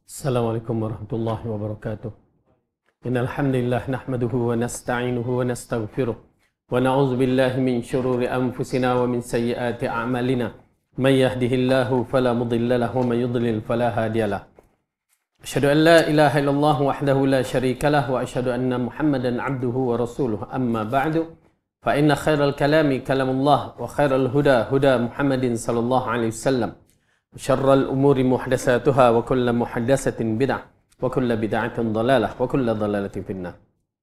Assalamualaikum warahmatullahi wabarakatuh. Innal hamdalillah nahmaduhu wa nasta'inuhu wa nastaghfiruh wa na'udzu billahi min shururi anfusina wa min sayyiati a'malina. May yahdihillahu fala mudilla lahu wa may yudlil fala hadiyalah. Asyhadu an la ilaha illallah wahdahu la syarikalah wa asyhadu anna Muhammadan 'abduhu wa rasuluh. Amma ba'du. Fa inna khairal kalami kalamullah wa khairal huda huda Muhammadin sallallahu alaihi wasallam. Syarrul umuri muhdatsatuha wa kullu muhdatsatin bid'ah wa kullu bid'atin dhalalah wa kullu dhalalatin finnar.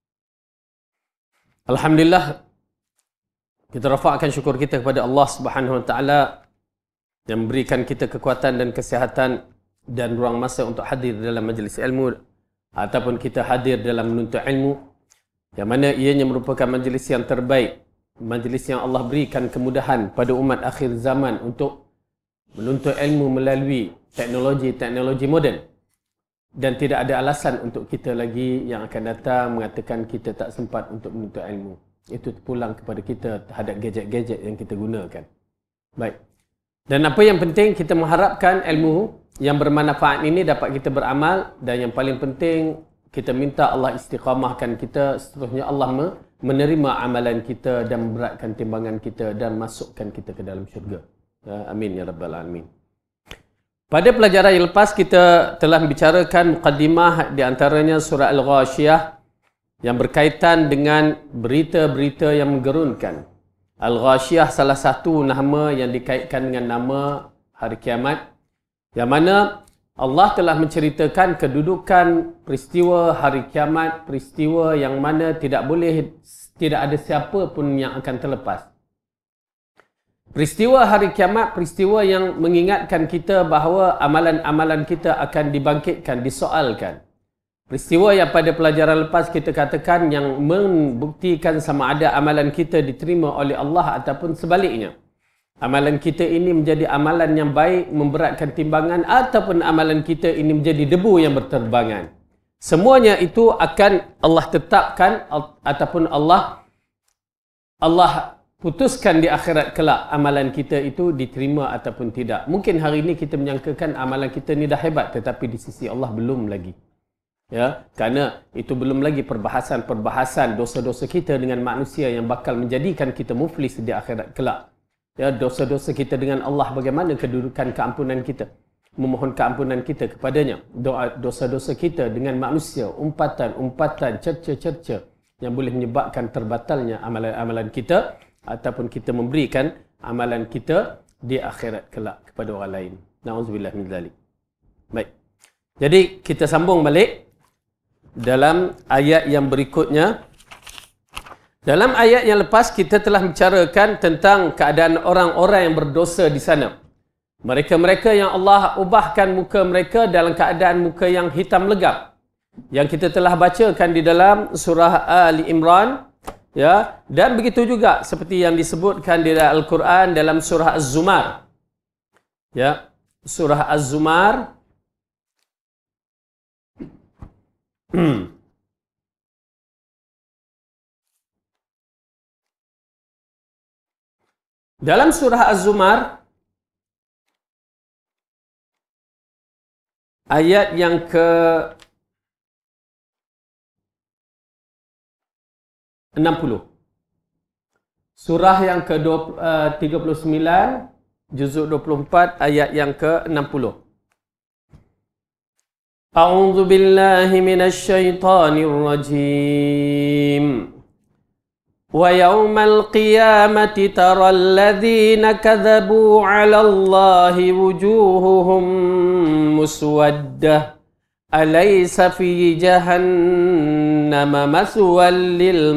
Alhamdulillah, kita rafa'kan syukur kita kepada Allah Subhanahu wa taala yang memberikan kita kekuatan dan kesihatan dan ruang masa untuk hadir dalam majlis ilmu ataupun kita hadir dalam menuntut ilmu, yang mana ianya merupakan majlis yang terbaik, majlis yang Allah berikan kemudahan pada umat akhir zaman untuk menuntut ilmu melalui teknologi moden, dan tidak ada alasan untuk kita lagi yang akan datang mengatakan kita tak sempat untuk menuntut ilmu. Itu terpulang kepada kita terhadap gadget-gadget yang kita gunakan. Baik. Dan apa yang penting, kita mengharapkan ilmu yang bermanfaat ini dapat kita beramal, dan yang paling penting kita minta Allah istiqamahkan kita, seterusnya Allah menerima amalan kita dan memberatkan timbangan kita dan masukkan kita ke dalam syurga. Amin ya rabbal alamin. Pada pelajaran yang lepas kita telah membicarakan muqaddimah di antaranya surah Al-Ghashiyah yang berkaitan dengan berita-berita yang menggerunkan. Al-Ghashiyah salah satu nama yang dikaitkan dengan nama hari kiamat, yang mana Allah telah menceritakan kedudukan peristiwa hari kiamat, peristiwa yang mana tidak ada siapa pun yang akan terlepas. Peristiwa hari kiamat, peristiwa yang mengingatkan kita bahawa amalan-amalan kita akan dibangkitkan, disoalkan. Peristiwa yang pada pelajaran lepas kita katakan yang membuktikan sama ada amalan kita diterima oleh Allah ataupun sebaliknya. Amalan kita ini menjadi amalan yang baik, memberatkan timbangan, ataupun amalan kita ini menjadi debu yang berterbangan. Semuanya itu akan Allah tetapkan ataupun Allah putuskan di akhirat kelak amalan kita itu diterima ataupun tidak. Mungkin hari ini kita menyangkakan amalan kita ni dah hebat, tetapi di sisi Allah belum lagi. Ya, kerana itu belum lagi perbahasan dosa-dosa kita dengan manusia yang bakal menjadikan kita muflis di akhirat kelak. Ya, dosa-dosa kita dengan Allah, bagaimana kedudukan keampunan kita, memohon keampunan kita kepadanya. Dosa-dosa kita dengan manusia, umpatan-umpatan, cerca-cerca yang boleh menyebabkan terbatalnya amalan-amalan kita, ataupun kita memberikan amalan kita di akhirat kelak kepada orang lain. Na'udzubillah min dzalik. Baik. Jadi kita sambung balik dalam ayat yang berikutnya. Dalam ayat yang lepas kita telah bicarakan tentang keadaan orang-orang yang berdosa di sana. Mereka-mereka yang Allah ubahkan muka mereka dalam keadaan muka yang hitam legam, yang kita telah bacakan di dalam surah Ali Imran. Ya, dan begitu juga seperti yang disebutkan di dalam Al-Quran dalam surah Az-Zumar. Ya, surah Az-Zumar dalam surah Az-Zumar ayat yang ke 60. Surah yang ke 39, juzuk 24, ayat yang ke 60. A'udzu billahi minasy syaithanir rajim. Wa yaumal qiyamati taral ladzina kadzabu 'ala Allahi wujuhuhum muswaddah. Alaysa fi jahannama maswal lil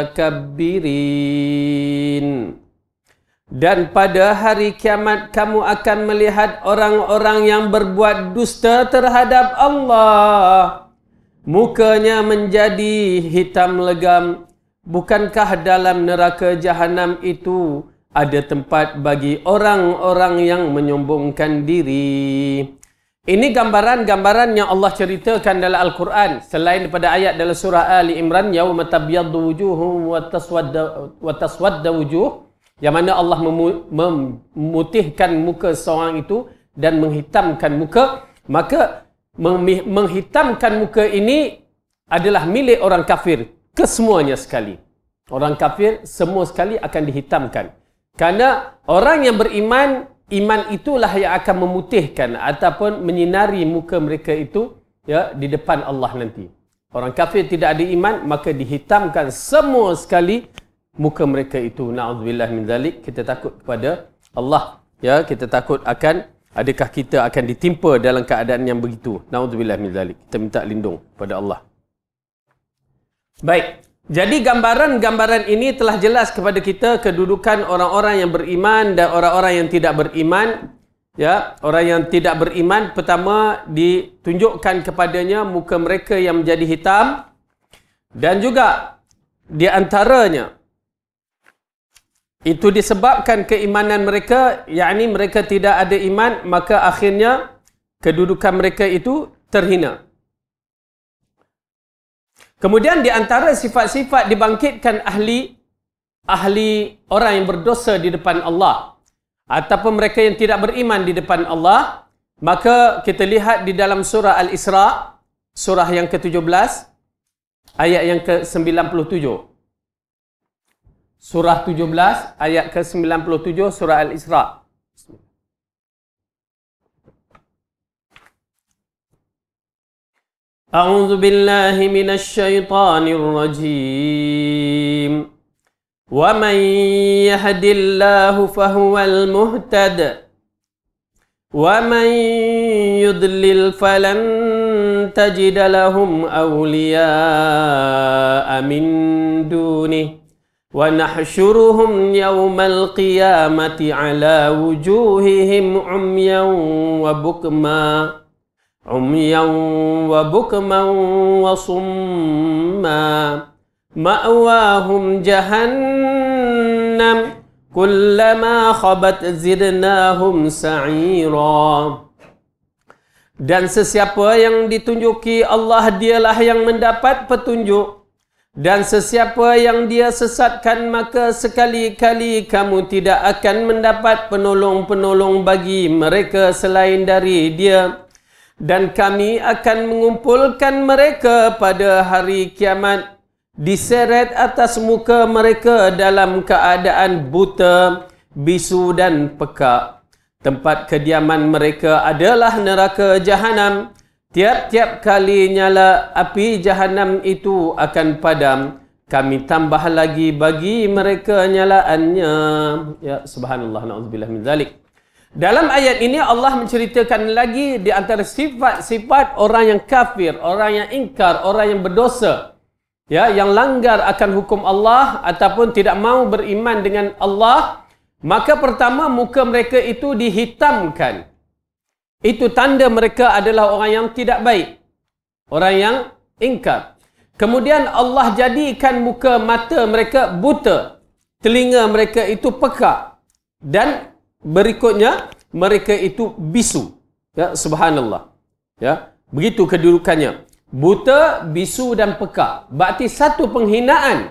mutakabbirin. Dan pada hari kiamat kamu akan melihat orang-orang yang berbuat dusta terhadap Allah, mukanya menjadi hitam legam. Bukankah dalam neraka jahanam itu ada tempat bagi orang-orang yang menyombongkan diri? Ini gambaran-gambaran yang Allah ceritakan dalam Al-Quran. Selain daripada ayat dalam surah Ali Imran, yauma tabyaddu wujuhum wa taswadda wujuh, yang mana Allah memutihkan muka seorang itu dan menghitamkan muka. Maka menghitamkan muka ini adalah milik orang kafir kesemuanya sekali. Orang kafir semua sekali akan dihitamkan. Kerana orang yang beriman, iman itulah yang akan memutihkan ataupun menyinari muka mereka itu ya di depan Allah nanti. Orang kafir tidak ada iman, maka dihitamkan semua sekali muka mereka itu. Na'udzubillah min zalik. Kita takut kepada Allah. Ya, kita takut adakah kita akan ditimpa dalam keadaan yang begitu. Na'udzubillah min zalik. Kita minta lindung pada Allah. Baik. Jadi gambaran-gambaran ini telah jelas kepada kita kedudukan orang-orang yang beriman dan orang-orang yang tidak beriman. Ya, orang yang tidak beriman pertama ditunjukkan kepadanya muka mereka yang menjadi hitam, dan juga di antaranya itu disebabkan keimanan mereka, yakni mereka tidak ada iman, maka akhirnya kedudukan mereka itu terhina. Kemudian di antara sifat-sifat dibangkitkan ahli orang yang berdosa di depan Allah ataupun mereka yang tidak beriman di depan Allah, maka kita lihat di dalam surah Al-Isra, surah yang ke-17, ayat yang ke-97. Surah 17, ayat ke-97, surah Al-Isra. A'udzu billahi minasy syaithanir rajim. وَمَنْ يَهْدِ اللَّهُ فَهُوَ الْمُهْتَدِ وَمَنْ يُضْلِلْ فَلَنْ تَجِدَ لَهُمْ أَوْلِيَاءَ مِنْ دُونِهِ وَنَحْشُرُهُمْ يَوْمَ الْقِيَامَةِ عَلَى وُجُوهِهِمْ عُمْيًا وَبُكْمًا وَصُمًّا مأواهم جهنم كلما خبت زدناهم سعيرا. Dan sesiapa yang ditunjuki Allah, dialah yang mendapat petunjuk, dan sesiapa yang dia sesatkan, maka sekali-kali kamu tidak akan mendapat penolong-penolong bagi mereka selain dari dia. Dan kami akan mengumpulkan mereka pada hari kiamat, diseret atas muka mereka dalam keadaan buta, bisu dan pekak. Tempat kediaman mereka adalah neraka jahanam. Tiap-tiap kali nyala api jahanam itu akan padam, kami tambah lagi bagi mereka nyalaannya. Ya, subhanallah, na'udzubillah min zalik. Dalam ayat ini Allah menceritakan lagi di antara sifat-sifat orang yang kafir, orang yang ingkar, orang yang berdosa, ya, yang langgar akan hukum Allah ataupun tidak mahu beriman dengan Allah, maka pertama muka mereka itu dihitamkan. Itu tanda mereka adalah orang yang tidak baik, orang yang ingkar. Kemudian Allah jadikan muka mata mereka buta, telinga mereka itu pekak, dan berikutnya mereka itu bisu. Ya, subhanallah. Ya, begitu kedudukannya. Buta, bisu dan pekak. Berarti satu penghinaan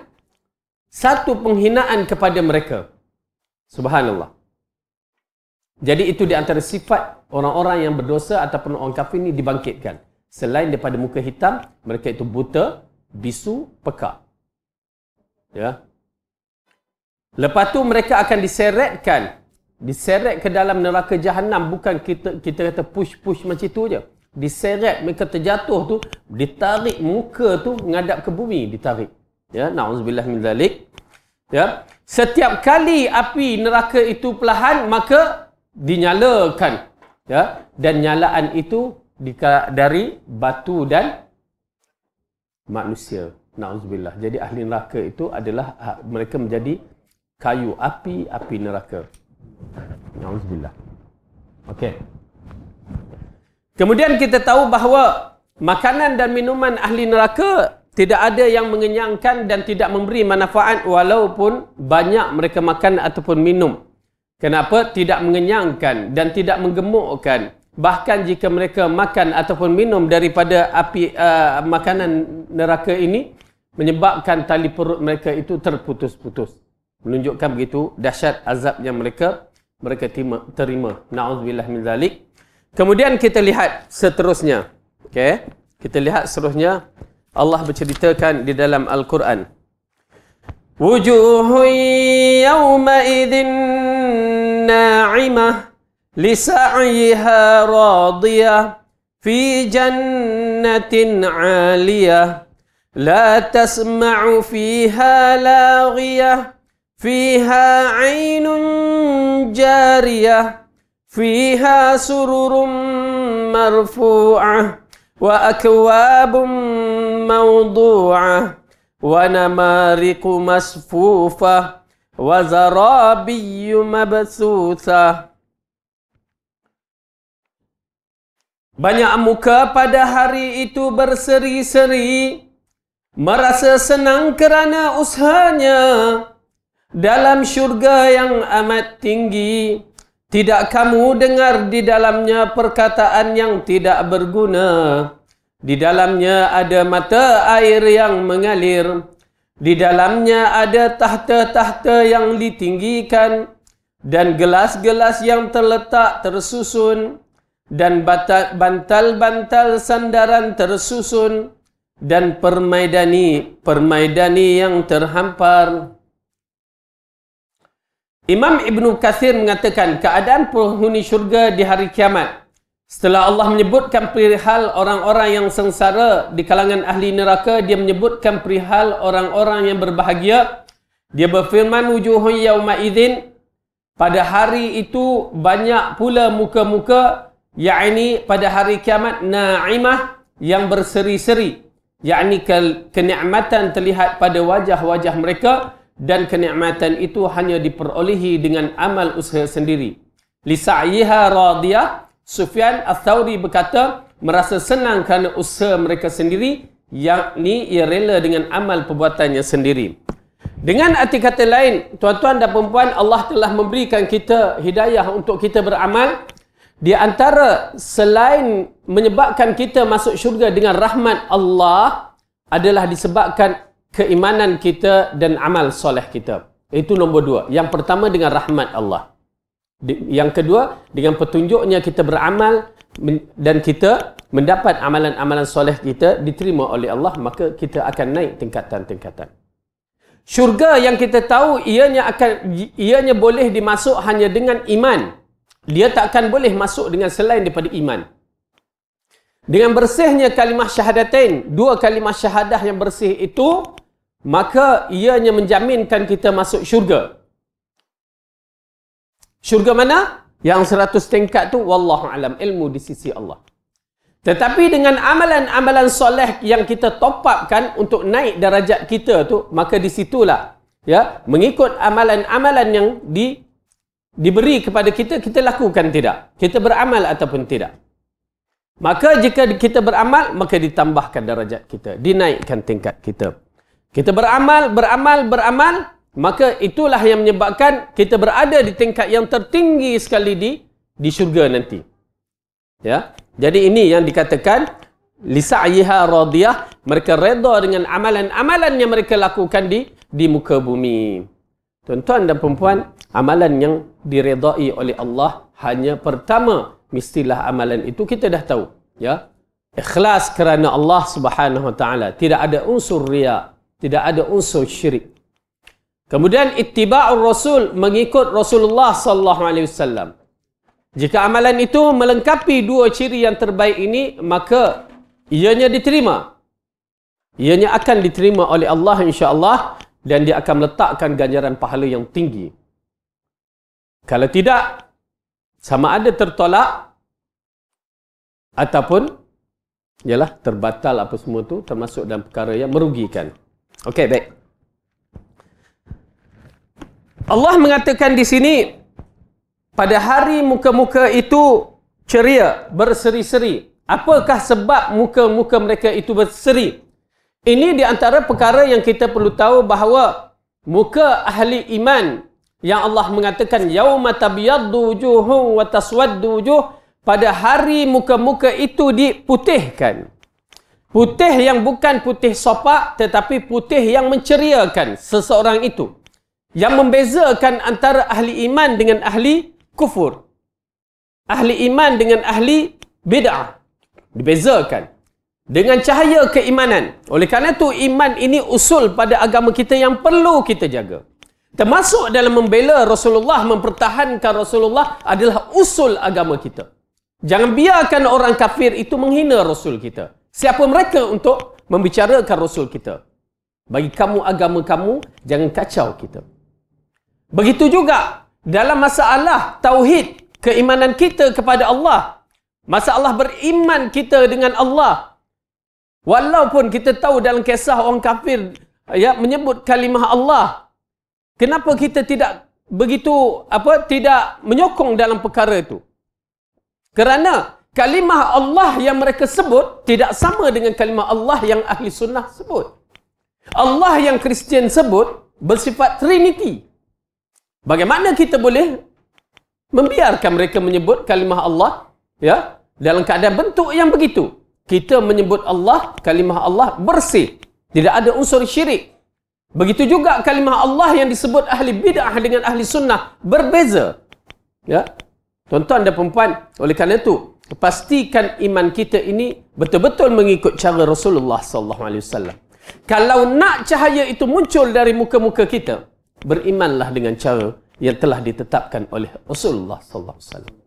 kepada mereka. Subhanallah. Jadi itu di antara sifat orang-orang yang berdosa ataupun orang kafir ini dibangkitkan. Selain daripada muka hitam, mereka itu buta, bisu, pekak. Ya. Lepas tu mereka akan diseret ke dalam neraka jahanam. Bukan kita kata push macam tu je. Diseret, mereka terjatuh tu, ditarik muka tu menghadap ke bumi, ditarik. Ya, na'udzubillah min zalik. Ya, setiap kali api neraka itu perlahan, maka dinyalakan. Ya, dan nyalaan itu dari batu dan manusia. Na'udzubillah. Jadi ahli neraka itu adalah mereka menjadi kayu api neraka. Na'udzubillah. Okey. Kemudian kita tahu bahawa makanan dan minuman ahli neraka tidak ada yang mengenyangkan dan tidak memberi manfaat walaupun banyak mereka makan ataupun minum. Kenapa? Tidak mengenyangkan dan tidak menggemukkan. Bahkan jika mereka makan ataupun minum daripada api makanan neraka ini, menyebabkan tali perut mereka itu terputus-putus. Menunjukkan begitu dahsyat azab yang mereka terima. Na'udzubillah min zalik. Kemudian kita lihat seterusnya. Okey, kita lihat seterusnya Allah berceritakan di dalam Al-Quran. Wujuhun yawma idzin na'imah lisa'yiha radiyah fi jannatin 'aliyah la tasma'u fiha laghiyah fiha 'ainun jariyah fiha sururun marfu'ah wa akwabun mawdu'ah wa namariqu masfufah wa zarabiyyu mabsusah. Banyak muka pada hari itu berseri-seri, merasa senang kerana usahanya dalam syurga yang amat tinggi. Tidak kamu dengar di dalamnya perkataan yang tidak berguna. Di dalamnya ada mata air yang mengalir. Di dalamnya ada tahta-tahta yang ditinggikan. Dan gelas-gelas yang terletak tersusun. Dan bantal-bantal sandaran tersusun. Dan permaidani yang terhampar. Imam Ibn Kathir mengatakan keadaan penghuni syurga di hari kiamat. Setelah Allah menyebutkan perihal orang-orang yang sengsara di kalangan ahli neraka, dia menyebutkan perihal orang-orang yang berbahagia. Dia berfirman, wujuhun yawma idzin, pada hari itu banyak pula muka-muka, yakni pada hari kiamat, na'imah, yang berseri-seri. Yakni kenikmatan terlihat pada wajah-wajah mereka. Dan kenikmatan itu hanya diperolehi dengan amal usaha sendiri. Lisa'yiha radiyah, Sufyan Ats-Tsauri berkata, merasa senang kerana usaha mereka sendiri, yakni ia rela dengan amal perbuatannya sendiri. Dengan arti kata lain, tuan-tuan dan puan-puan, Allah telah memberikan kita hidayah untuk kita beramal. Di antara selain menyebabkan kita masuk syurga dengan rahmat Allah adalah disebabkan keimanan kita dan amal soleh kita. Itu nombor dua. Yang pertama dengan rahmat Allah. Yang kedua, dengan petunjuknya kita beramal dan kita mendapat amalan-amalan soleh kita diterima oleh Allah, maka kita akan naik tingkatan-tingkatan. Syurga yang kita tahu ianya boleh dimasuk hanya dengan iman. Dia tak akan boleh masuk dengan selain daripada iman. Dengan bersihnya kalimah syahadatain, dua kalimah syahadah yang bersih itu, maka ianya menjaminkan kita masuk syurga. Syurga mana? Yang 100 tingkat tu wallahu alam, ilmu di sisi Allah. Tetapi dengan amalan-amalan soleh yang kita top upkan untuk naik darajat kita tu, maka di situlah ya, mengikut amalan-amalan yang diberi kepada kita, kita lakukan tidak? Kita beramal ataupun tidak? Maka jika kita beramal, maka ditambahkan darajat kita, dinaikkan tingkat kita. Kita beramal, maka itulah yang menyebabkan kita berada di tingkat yang tertinggi sekali di syurga nanti. Ya. Jadi ini yang dikatakan lisa'yiha radiyah, mereka redha dengan amalan-amalan yang mereka lakukan di muka bumi. Tuan-tuan dan perempuan, amalan yang diredai oleh Allah hanya pertama, mestilah amalan itu kita dah tahu, ya. Ikhlas kerana Allah Subhanahu wa taala, tidak ada unsur riya. Tidak ada unsur syirik. Kemudian ittiba'ur Rasul, mengikut Rasulullah sallallahu alaihi wasallam. Jika amalan itu melengkapi dua ciri yang terbaik ini, maka ianya diterima. Ianya akan diterima oleh Allah insya-Allah, dan dia akan meletakkan ganjaran pahala yang tinggi. Kalau tidak, sama ada tertolak ataupun ialah terbatal apa semua tu, termasuk dalam perkara yang merugikan. Okey, baik. Allah mengatakan di sini, pada hari muka-muka itu ceria, berseri-seri. Apakah sebab muka-muka mereka itu berseri? Ini di antara perkara yang kita perlu tahu, bahawa muka ahli iman yang Allah mengatakan yauma tabyaddu wujuhum wa taswaddu wujuh, pada hari muka-muka itu diputihkan. Putih yang bukan putih sopak, tetapi putih yang menceriakan seseorang itu. Yang membezakan antara ahli iman dengan ahli kufur. Ahli iman dengan ahli bid'ah. Dibezakan. dengan cahaya keimanan. Oleh kerana itu, iman ini usul pada agama kita yang perlu kita jaga. Termasuk dalam membela Rasulullah, mempertahankan Rasulullah adalah usul agama kita. Jangan biarkan orang kafir itu menghina Rasul kita. Siapa mereka untuk membicarakan Rasul kita? Bagi kamu agama kamu, jangan kacau kita. Begitu juga dalam masalah tauhid, keimanan kita kepada Allah. Masalah beriman kita dengan Allah. Walaupun kita tahu dalam kisah orang kafir menyebut kalimah Allah, kenapa kita tidak begitu tidak menyokong dalam perkara itu? Kerana kalimah Allah yang mereka sebut tidak sama dengan kalimah Allah yang ahli sunnah sebut. Allah yang Kristian sebut bersifat Trinity. Bagaimana kita boleh membiarkan mereka menyebut kalimah Allah dalam keadaan bentuk yang begitu? Kita menyebut Allah, kalimah Allah bersih. Tidak ada unsur syirik. Begitu juga kalimah Allah yang disebut ahli bid'ah dengan ahli sunnah berbeza. Ya, tuan-tuan dan puan-puan, oleh kerana itu, pastikan iman kita ini betul-betul mengikut cara Rasulullah SAW. Kalau nak cahaya itu muncul dari muka-muka kita, berimanlah dengan cara yang telah ditetapkan oleh Rasulullah SAW.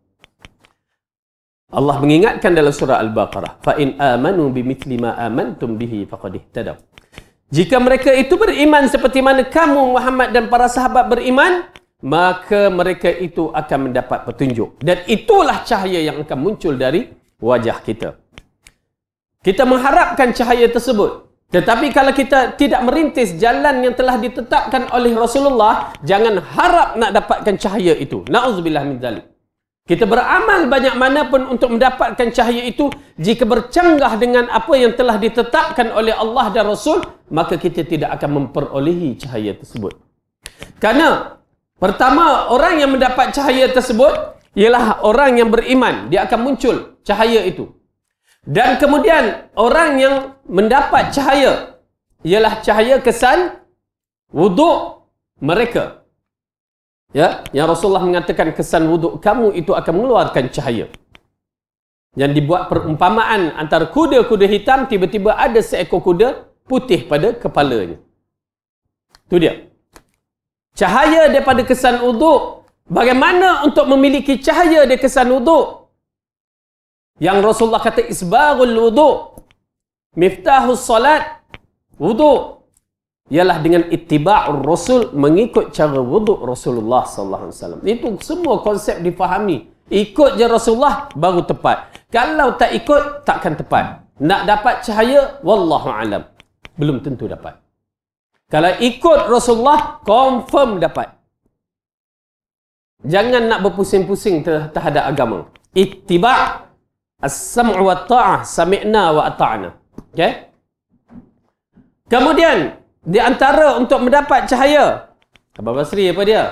Allah mengingatkan dalam surah Al-Baqarah, fa in amanu bimithli ma amantum bihi faqad ihtadaw. Jika mereka itu beriman seperti mana kamu Muhammad dan para sahabat beriman, maka mereka itu akan mendapat petunjuk, dan itulah cahaya yang akan muncul dari wajah kita. Kita mengharapkan cahaya tersebut, tetapi kalau kita tidak merintis jalan yang telah ditetapkan oleh Rasulullah, jangan harap nak dapatkan cahaya itu. Na'udzubillah min dzalik. Kita beramal banyak mana pun untuk mendapatkan cahaya itu, jika bercanggah dengan apa yang telah ditetapkan oleh Allah dan Rasul, maka kita tidak akan memperolehi cahaya tersebut. Karena pertama, orang yang mendapat cahaya tersebut ialah orang yang beriman. Dia akan muncul cahaya itu. Dan kemudian orang yang mendapat cahaya ialah cahaya kesan wuduk mereka. Ya, yang Rasulullah mengatakan kesan wuduk kamu itu akan mengeluarkan cahaya. Yang dibuat perumpamaan antara kuda-kuda hitam, tiba-tiba ada seekor kuda putih pada kepalanya. Itu dia. Cahaya daripada kesan wuduk. Bagaimana untuk memiliki cahaya dari kesan wuduk? Yang Rasulullah kata isbaghul wuduk, miftahus salat, wuduk. Ialah dengan ittiba'ur Rasul, mengikut cara wuduk Rasulullah SAW. Itu semua konsep difahami. Ikut je Rasulullah baru tepat. Kalau tak ikut, takkan tepat. Nak dapat cahaya, wallahu alam, belum tentu dapat. Kalau ikut Rasulullah, confirm dapat. Jangan nak berpusing-pusing terhadap agama. Ittiba' as-sam'u wa ta'ah, sami'na wa ata'na. Okay? Kemudian di antara untuk mendapat cahaya, Abang Basri apa dia?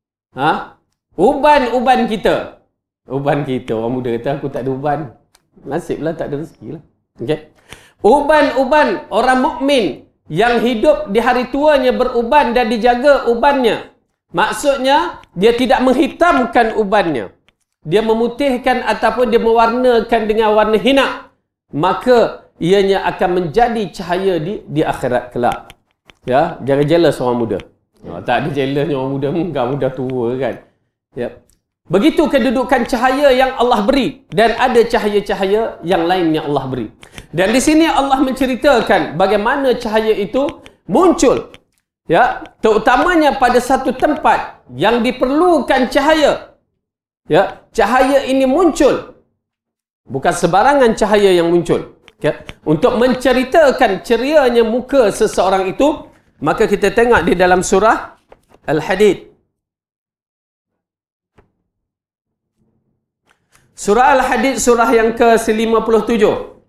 Uban-uban kita. Uban kita. Orang muda kata aku tak ada uban. Nasiblah tak ada rezeki lah. Okay? Uban-uban orang mukmin yang hidup di hari tuanya beruban dan dijaga ubannya. Maksudnya, dia tidak menghitamkan ubannya. Dia memutihkan ataupun dia mewarnakan dengan warna hina. Maka, ianya akan menjadi cahaya di akhirat kelak. Ya, jangan jealous orang muda. Tak ada jealous orang muda, kamu dah tua kan. Ya. Begitu kedudukan cahaya yang Allah beri, dan ada cahaya-cahaya yang lain yang Allah beri. Dan di sini Allah menceritakan bagaimana cahaya itu muncul. Ya, terutamanya pada satu tempat yang diperlukan cahaya. Ya, cahaya ini muncul. Bukan sebarangan cahaya yang muncul. Ya, untuk menceritakan cerianya muka seseorang itu, maka kita tengok di dalam surah Al-Hadid. Surah Al-Hadid surah yang ke-57.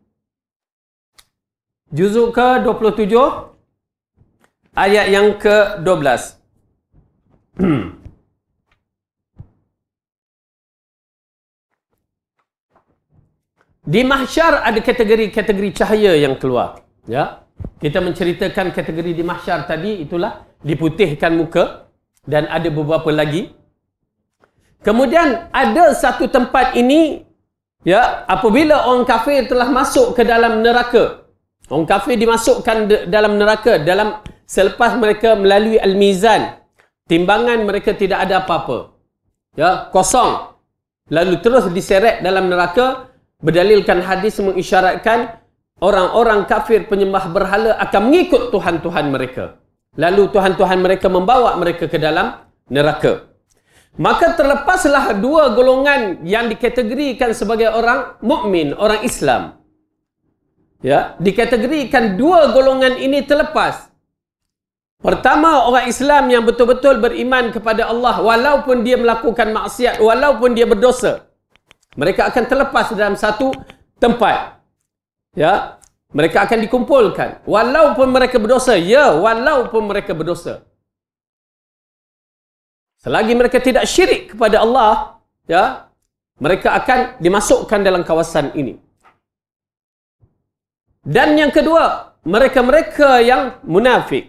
Juzuk ke-27 ayat yang ke-12. Di mahsyar ada kategori-kategori cahaya yang keluar. Ya. Kita menceritakan kategori di mahsyar tadi, itulah diputihkan muka, dan ada beberapa lagi. Kemudian ada satu tempat ini Ya, apabila orang kafir telah masuk ke dalam neraka, orang kafir dimasukkan dalam neraka selepas mereka melalui al-mizan, timbangan mereka tidak ada apa-apa. Ya, kosong. Lalu terus diseret dalam neraka, berdalilkan hadis mengisyaratkan orang-orang kafir penyembah berhala akan mengikut Tuhan-Tuhan mereka. Lalu Tuhan-Tuhan mereka membawa mereka ke dalam neraka. Maka terlepaslah dua golongan yang dikategorikan sebagai orang mukmin, orang Islam. Ya, dikategorikan dua golongan ini terlepas. Pertama, orang Islam yang betul-betul beriman kepada Allah walaupun dia melakukan maksiat, walaupun dia berdosa. Mereka akan terlepas dalam satu tempat. Ya, mereka akan dikumpulkan walaupun mereka berdosa. Ya, walaupun mereka berdosa. Selagi mereka tidak syirik kepada Allah, ya, mereka akan dimasukkan dalam kawasan ini. Dan yang kedua, mereka-mereka yang munafik.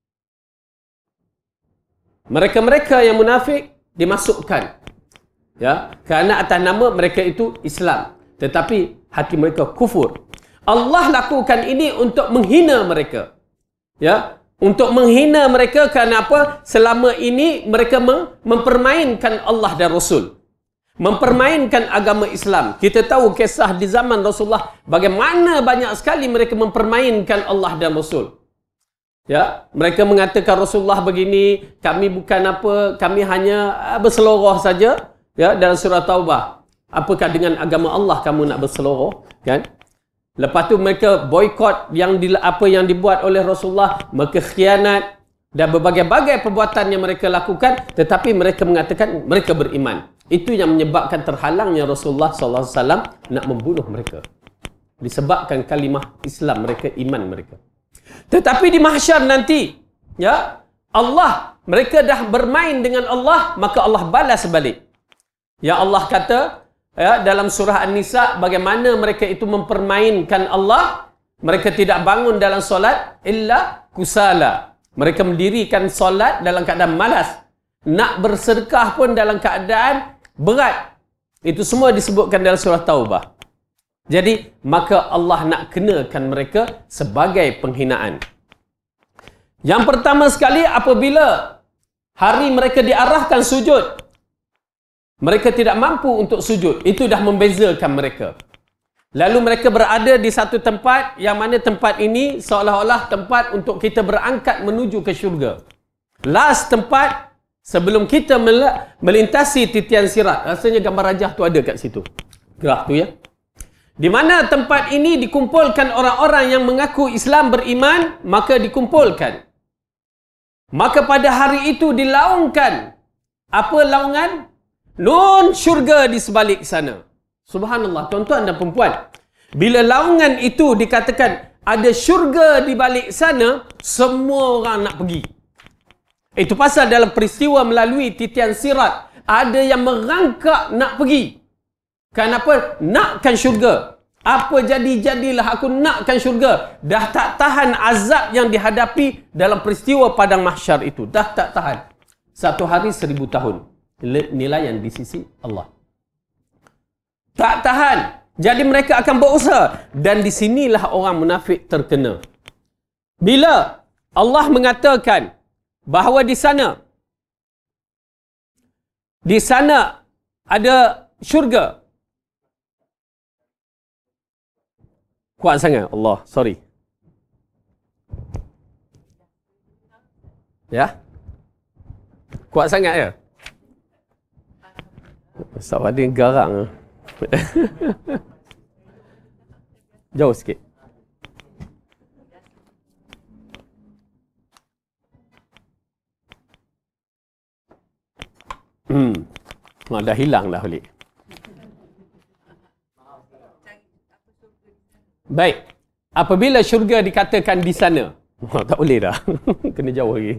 Mereka-mereka yang munafik dimasukkan. Ya, kerana atas nama mereka itu Islam, tetapi hati mereka kufur. Allah lakukan ini untuk menghina mereka. Ya, untuk menghina mereka kerana apa? Selama ini mereka mempermainkan Allah dan Rasul. Mempermainkan agama Islam. Kita tahu kisah di zaman Rasulullah bagaimana banyak sekali mereka mempermainkan Allah dan Rasul. Ya, mereka mengatakan Rasulullah begini, kami bukan apa, kami hanya berseloroh saja. Ya, dalam surah Taubah. Apakah dengan agama Allah kamu nak berseloroh? Kan? Lepas tu mereka boikot apa yang dibuat oleh Rasulullah, mereka khianat dan berbagai-bagai perbuatan yang mereka lakukan, tetapi mereka mengatakan mereka beriman. Itu yang menyebabkan terhalangnya Rasulullah SAW nak membunuh mereka. Disebabkan kalimah Islam mereka, iman mereka. Tetapi di mahsyar nanti, ya, Allah, mereka dah bermain dengan Allah, maka Allah balas balik. Ya, Allah kata, ya, dalam surah An-Nisa, bagaimana mereka itu mempermainkan Allah. Mereka tidak bangun dalam solat illa kusala. Mereka mendirikan solat dalam keadaan malas. Nak bersedekah pun dalam keadaan berat. Itu semua disebutkan dalam surah Taubah. Jadi, maka Allah nak kenakan mereka sebagai penghinaan. Yang pertama sekali, apabila hari mereka diarahkan sujud, mereka tidak mampu untuk sujud. Itu dah membezakan mereka. Lalu mereka berada di satu tempat yang mana tempat ini seolah-olah tempat untuk kita berangkat menuju ke syurga. Last tempat sebelum kita melintasi titian sirat. Rasanya gambar rajah tu ada kat situ. Graf tu, ya. Di mana tempat ini dikumpulkan orang-orang yang mengaku Islam beriman, maka dikumpulkan. Maka pada hari itu dilaungkan. Apa laungan? Nun syurga di sebalik sana. Subhanallah, tuan-tuan dan perempuan. Bila laungan itu dikatakan ada syurga di balik sana, semua orang nak pergi. Itu pasal dalam peristiwa melalui titian sirat, ada yang merangkak nak pergi. Kenapa? Nakkan syurga. Apa jadi-jadilah aku nakkan syurga. Dah tak tahan azab yang dihadapi dalam peristiwa padang mahsyar itu. Dah tak tahan. 1 hari 1000 tahun. Nilaian di sisi Allah. Tak tahan. Jadi mereka akan berusaha. Dan di sinilah orang munafik terkena. Bila Allah mengatakan bahawa di sana ada syurga. Kuat sangat. Allah, sorry. Ya? Kuat sangat ya? Ustaz ada yang garang. Jauh sikit. Dah hilang dah balik. Baik. Apabila syurga dikatakan di sana. Tak boleh dah. Kena jauh lagi.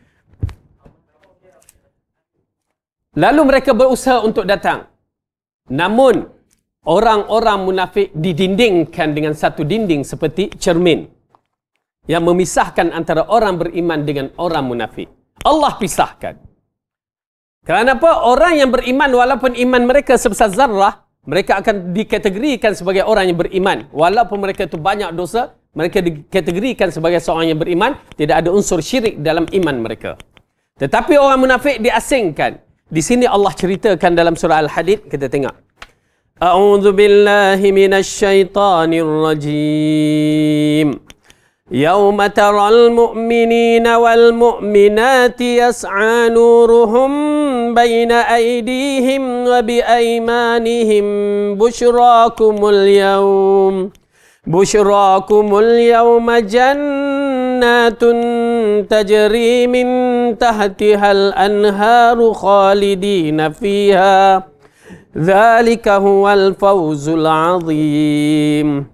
Lalu mereka berusaha untuk datang. Namun, orang-orang munafik didindingkan dengan satu dinding seperti cermin. Yang memisahkan antara orang beriman dengan orang munafik. Allah pisahkan. Kerana apa? Orang yang beriman walaupun iman mereka sebesar zarrah, mereka akan dikategorikan sebagai orang yang beriman. Walaupun mereka itu banyak dosa, mereka dikategorikan sebagai seorang yang beriman. Tidak ada unsur syirik dalam iman mereka. Tetapi orang munafik diasingkan. Di sini Allah ceritakan dalam surah Al-Hadid. Kita tengok. A'udzu billahi minasy syaithanir rajim. Yauma taral mu'minina wal mu'minati yas'a nuruhum baina aydihim wa bi aymanihim busyrakumul yawma jannatun tajri min tahtihal anharu khalidina fiha dzalika huwal fawzul azim.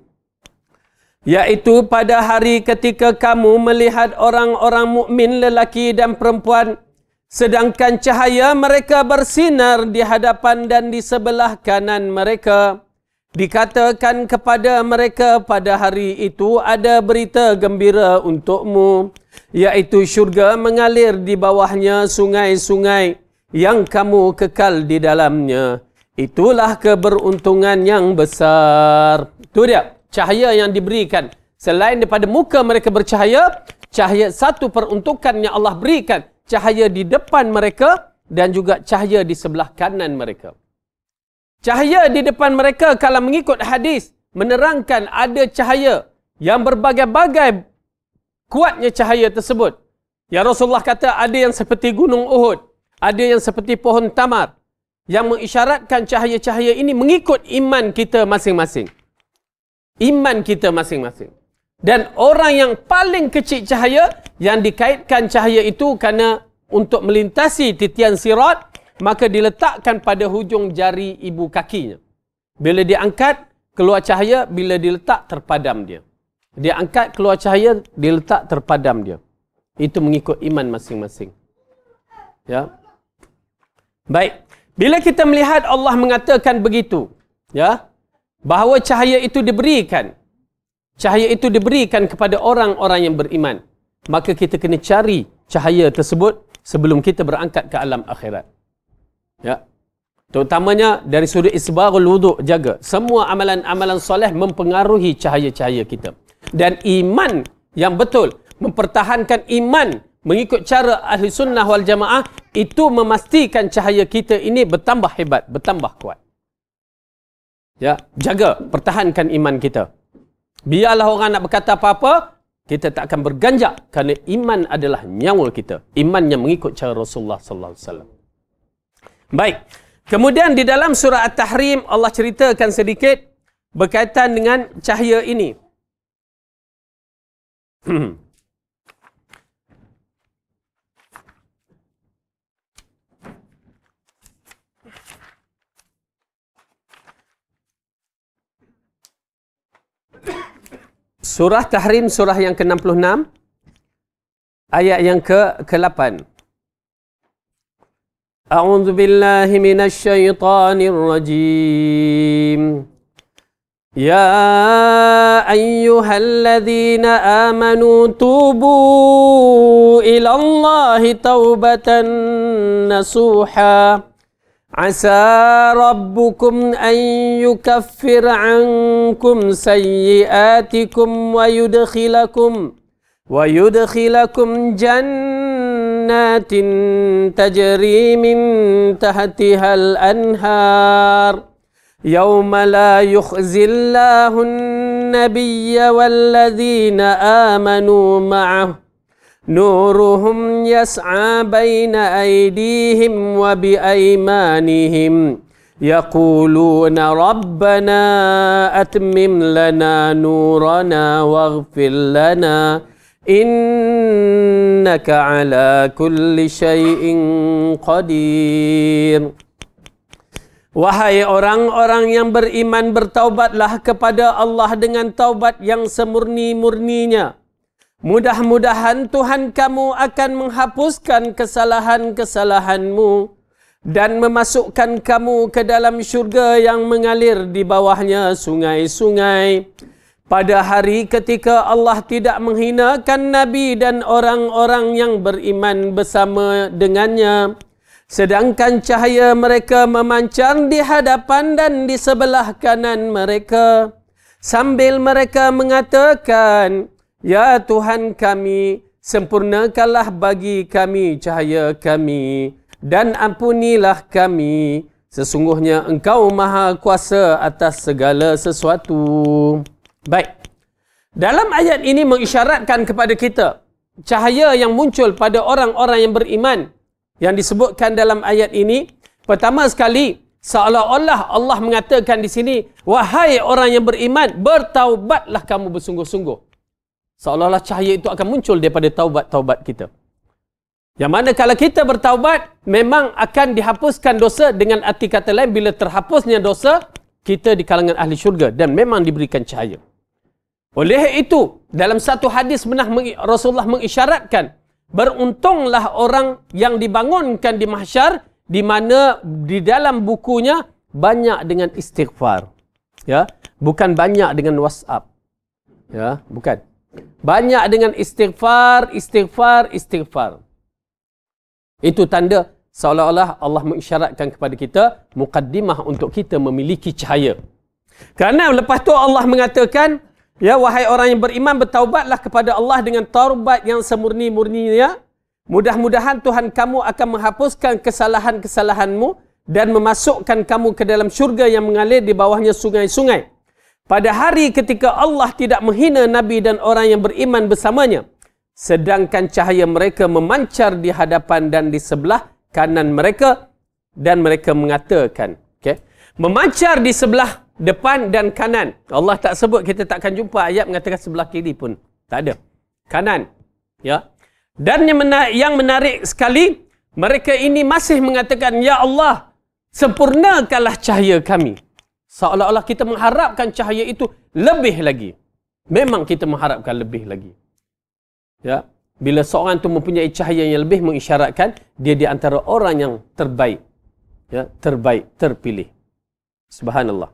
Yaitu pada hari ketika kamu melihat orang-orang mukmin lelaki dan perempuan, sedangkan cahaya mereka bersinar di hadapan dan di sebelah kanan mereka. Dikatakan kepada mereka pada hari itu ada berita gembira untukmu, yaitu syurga mengalir di bawahnya sungai-sungai yang kamu kekal di dalamnya. Itulah keberuntungan yang besar. Itu dia. Cahaya yang diberikan. Selain daripada muka mereka bercahaya, cahaya satu peruntukan yang Allah berikan. Cahaya di depan mereka dan juga cahaya di sebelah kanan mereka. Cahaya di depan mereka kalau mengikut hadis, menerangkan ada cahaya yang berbagai-bagai kuatnya cahaya tersebut. Ya Rasulullah kata ada yang seperti gunung Uhud, ada yang seperti pohon tamar, yang mengisyaratkan cahaya-cahaya ini mengikut iman kita masing-masing. Iman kita masing-masing. Dan orang yang paling kecil cahaya, yang dikaitkan cahaya itu kerana untuk melintasi titian sirat, maka diletakkan pada hujung jari ibu kakinya. Bila diangkat, keluar cahaya, bila diletak, terpadam dia. Dia angkat, keluar cahaya, diletak, terpadam dia. Itu mengikut iman masing-masing. Ya. Baik. Bila kita melihat Allah mengatakan begitu, ya, bahawa cahaya itu diberikan. Cahaya itu diberikan kepada orang-orang yang beriman. Maka kita kena cari cahaya tersebut sebelum kita berangkat ke alam akhirat. Ya. Terutamanya dari sudut isbagul wuduk, jaga. Semua amalan-amalan soleh mempengaruhi cahaya-cahaya kita. Dan iman yang betul, mempertahankan iman mengikut cara ahli sunnah wal jamaah, itu memastikan cahaya kita ini bertambah hebat, bertambah kuat. Ya, jaga, pertahankan iman kita. Biarlah orang nak berkata apa-apa, kita tak akan berganjak kerana iman adalah nyawa kita. Iman yang mengikut cara Rasulullah sallallahu alaihi wasallam. Baik. Kemudian di dalam surah At-Tahrim Allah ceritakan sedikit berkaitan dengan cahaya ini. Surah Tahrim, surah yang ke-66, ayat yang ke-8. A'udzu billahi minasy syaithanir rajim. Ya ayyuhalladzina amanu tubu ilallahi taubatan nasuha. Asa rabbukum an yukaffir ankum sayyiatikum wa yudkhilakum jannatin tajri min tahtihal anhar yawma la yukhzillahu an-nabiyya walladzina amanu ma'ahu nuruhum yas'a baina aydihim wa bi aymanihim yaquluna rabbana atmim lana nurana waghfir lana innaka ala kulli syai'in qadir. Wahai orang-orang yang beriman, bertaubatlah kepada Allah dengan taubat yang semurni-murninya. Mudah-mudahan Tuhan kamu akan menghapuskan kesalahan-kesalahanmu dan memasukkan kamu ke dalam syurga yang mengalir di bawahnya sungai-sungai. Pada hari ketika Allah tidak menghinakan Nabi dan orang-orang yang beriman bersama dengannya, sedangkan cahaya mereka memancar di hadapan dan di sebelah kanan mereka, sambil mereka mengatakan, Ya Tuhan kami, sempurnakanlah bagi kami cahaya kami dan ampunilah kami. Sesungguhnya Engkau Maha Kuasa atas segala sesuatu. Baik. Dalam ayat ini mengisyaratkan kepada kita cahaya yang muncul pada orang-orang yang beriman yang disebutkan dalam ayat ini. Pertama sekali, seolah-olah Allah mengatakan di sini, wahai orang yang beriman, bertaubatlah kamu bersungguh-sungguh. Seolah-olah cahaya itu akan muncul daripada taubat-taubat kita. Yang mana kalau kita bertaubat, memang akan dihapuskan dosa. Dengan arti kata lain, bila terhapusnya dosa, kita di kalangan ahli syurga dan memang diberikan cahaya. Oleh itu, dalam satu hadis Rasulullah mengisyaratkan, beruntunglah orang yang dibangunkan di mahsyar, di mana di dalam bukunya banyak dengan istighfar. Ya, bukan banyak dengan WhatsApp. Ya, bukan. Banyak dengan istighfar. Itu tanda seolah-olah Allah mengisyaratkan kepada kita mukaddimah untuk kita memiliki cahaya. Kerana lepas tu Allah mengatakan, ya wahai orang yang beriman, bertaubatlah kepada Allah dengan taubat yang semurni-murninya. Mudah-mudahan Tuhan kamu akan menghapuskan kesalahan-kesalahanmu dan memasukkan kamu ke dalam syurga yang mengalir di bawahnya sungai-sungai. Pada hari ketika Allah tidak menghina Nabi dan orang yang beriman bersamanya, sedangkan cahaya mereka memancar di hadapan dan di sebelah kanan mereka, dan mereka mengatakan, memancar di sebelah depan dan kanan. Allah tak sebut, kita takkan jumpa ayat mengatakan sebelah kiri pun. Tak ada. Kanan. Ya. Dan yang menarik sekali, mereka ini masih mengatakan, Ya Allah, sempurnakanlah cahaya kami. Seolah-olah kita mengharapkan cahaya itu lebih lagi. Memang kita mengharapkan lebih lagi. Ya. Bila seorang itu mempunyai cahaya yang lebih, mengisyaratkan dia di antara orang yang terbaik. Ya, terbaik, terpilih. Subhanallah.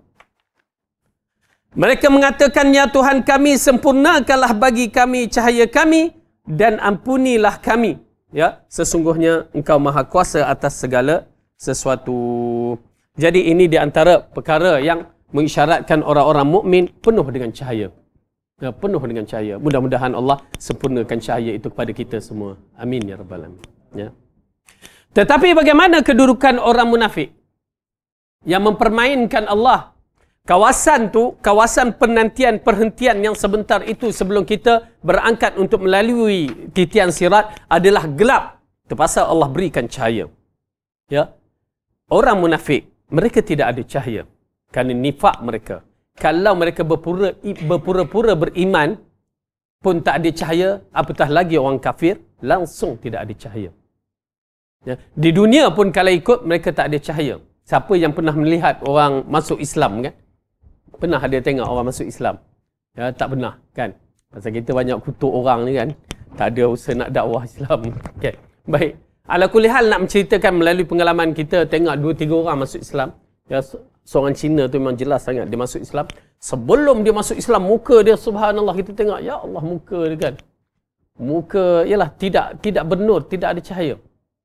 Mereka mengatakan, Ya Tuhan kami, sempurnakanlah bagi kami cahaya kami dan ampunilah kami. Ya, sesungguhnya Engkau Maha Kuasa atas segala sesuatu. Jadi ini di antara perkara yang mengisyaratkan orang-orang mukmin penuh dengan cahaya. Ya, penuh dengan cahaya. Mudah-mudahan Allah sempurnakan cahaya itu kepada kita semua. Amin ya rabbal alamin. Ya. Tetapi bagaimana kedudukan orang munafik yang mempermainkan Allah? Kawasan tu, kawasan penantian, perhentian yang sebentar itu sebelum kita berangkat untuk melalui titian sirat adalah gelap. Terpaksa Allah berikan cahaya. Ya. Orang munafik, mereka tidak ada cahaya kerana nifak mereka. Kalau mereka berpura-pura beriman pun tak ada cahaya, apatah lagi orang kafir, langsung tidak ada cahaya. Ya. Di dunia pun kalau ikut, mereka tak ada cahaya. Siapa yang pernah melihat orang masuk Islam kan? Pernah ada tengok orang masuk Islam? Ya, tak pernah kan? Pasal kita banyak kutuk orang ni kan? Tak ada usaha nak dakwah Islam. Okay. Baik. Ala kulli hal nak menceritakan melalui pengalaman kita, tengok 2-3 orang masuk Islam. Ya, seorang Cina tu memang jelas sangat dia masuk Islam. Sebelum dia masuk Islam, muka dia subhanallah, kita tengok, ya Allah, muka dia kan. Muka, ialah tidak bernur, tidak ada cahaya.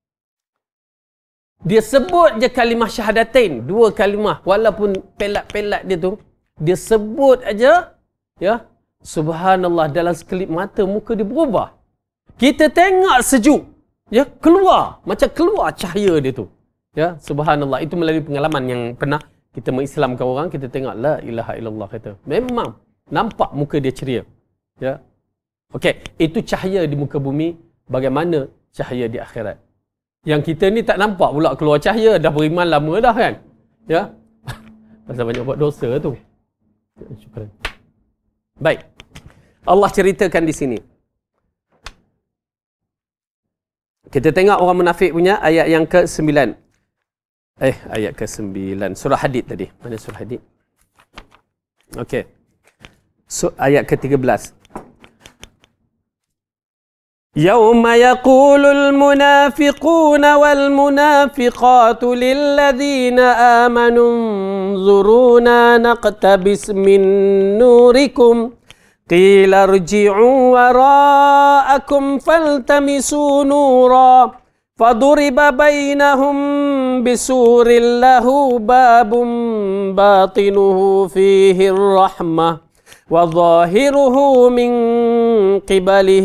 Dia sebut je kalimah syahadatain, 2 kalimah, walaupun pelat-pelat dia tu, dia sebut aja, ya, subhanallah, dalam sekelip mata muka dia berubah. Kita tengok sejuk, ya, keluar, macam keluar cahaya dia tu. Ya, subhanallah, itu melalui pengalaman yang pernah kita mengislamkan orang, kita tengok la ilaha illallah kata. Memang nampak muka dia ceria. Ya. Okey, itu cahaya di muka bumi, bagaimana cahaya di akhirat. Yang kita ni tak nampak pula keluar cahaya, dah beriman lama dah kan. Ya. Pasal banyak buat dosa tu. Syukran. Baik. Allah ceritakan di sini. Kita tengok orang munafik punya ayat yang ke-9. Ayat ke-9. Surah Hadid tadi. Mana surah Hadid? Okey. Ayat ke-13. يوم يقول المنافقون والمنافقات للذين آمنوا انظرونا نقتبس من نوركم قيل ارجعوا وراءكم فالتمسوا نورا فضرب بينهم بسور له باب باطنه فيه الرحمة وظاهره من قبله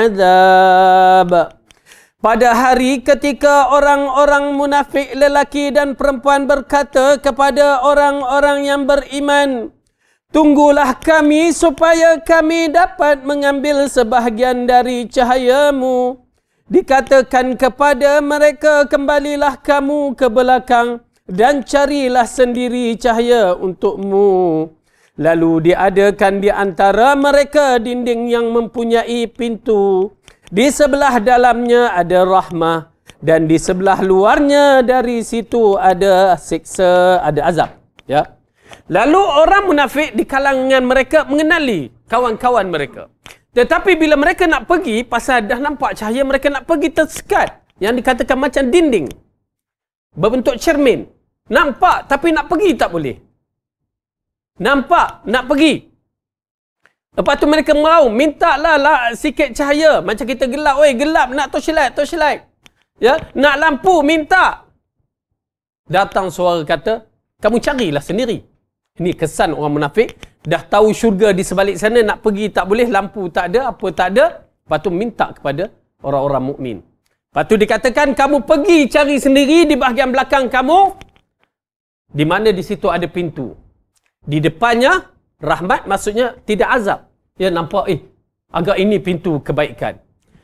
العذاب. Pada hari ketika orang-orang munafik lelaki dan perempuan berkata kepada orang-orang yang beriman, tunggulah kami supaya kami dapat mengambil sebahagian dari cahayamu. Dikatakan kepada mereka, kembalilah kamu ke belakang dan carilah sendiri cahaya untukmu. Lalu diadakan di antara mereka dinding yang mempunyai pintu. Di sebelah dalamnya ada rahmah dan di sebelah luarnya dari situ ada siksa, ada azab. Ya. Lalu orang munafik di kalangan mereka mengenali kawan-kawan mereka. Tetapi bila mereka nak pergi, pasal dah nampak cahaya, mereka nak pergi tersekat. Yang dikatakan macam dinding. Berbentuk cermin. Nampak tapi nak pergi tak boleh. Nampak, nak pergi. Lepas tu mereka mau, mintalah sikit cahaya. Macam kita gelap, oi gelap, nak torchlight. Ya, nak lampu, minta. Datang suara kata, kamu carilah sendiri. Ini kesan orang munafik. Dah tahu syurga di sebalik sana, nak pergi tak boleh, lampu tak ada, apa tak ada. Lepas tu minta kepada orang-orang mukmin. Lepas tu dikatakan, kamu pergi cari sendiri di bahagian belakang kamu. Di mana di situ ada pintu. Di depannya, rahmat maksudnya tidak azab. Ya nampak, agak ini pintu kebaikan.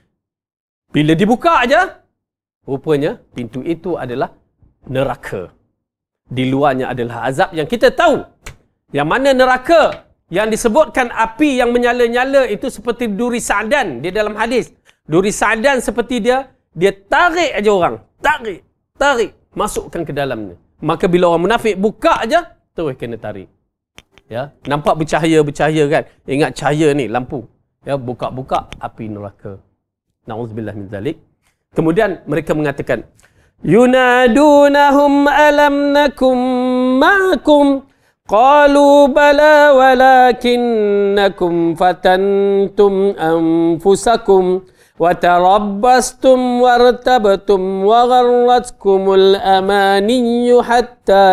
Bila dibuka aja, rupanya pintu itu adalah neraka. Di luarnya adalah azab yang kita tahu. Yang mana neraka yang disebutkan api yang menyala-nyala itu seperti duri sa'dan di dalam hadis. Duri sa'dan seperti dia tarik aja orang. Tarik. Masukkan ke dalamnya. Maka bila orang munafik buka aja, terus kena tarik. Ya, nampak bercahaya kan? Ingat cahaya ni lampu. Ya, buka-buka api neraka. Nauzubillah min zalik. Kemudian mereka mengatakan, yunadunahum alam nakum ma'akum qalu bala walakinnakum fatantum anfusakum وَتَرَبَّصْتُمْ وَارْتَبْتُمْ وَغَرَّتْكُمُ الْأَمَانِيُّ حَتَّى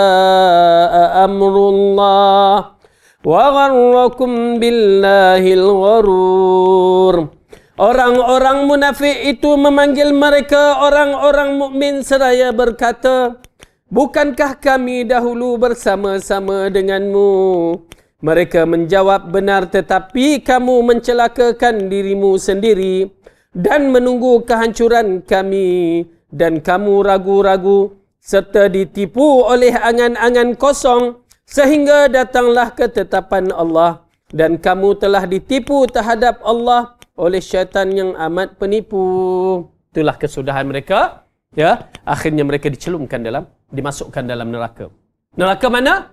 جَاءَ أَمْرُ اللَّهِ وَغَرَّكُمْ بِاللَّهِ الْغَرُورُ. Orang-orang munafik itu memanggil mereka orang-orang mukmin seraya berkata, bukankah kami dahulu bersama-sama denganmu? Mereka menjawab, benar, tetapi kamu mencelakakan dirimu sendiri dan menunggu kehancuran kami, dan kamu ragu-ragu serta ditipu oleh angan-angan kosong sehingga datanglah ketetapan Allah, dan kamu telah ditipu terhadap Allah oleh syaitan yang amat penipu. Itulah kesudahan mereka. Ya, akhirnya mereka dimasukkan dalam neraka. Neraka mana?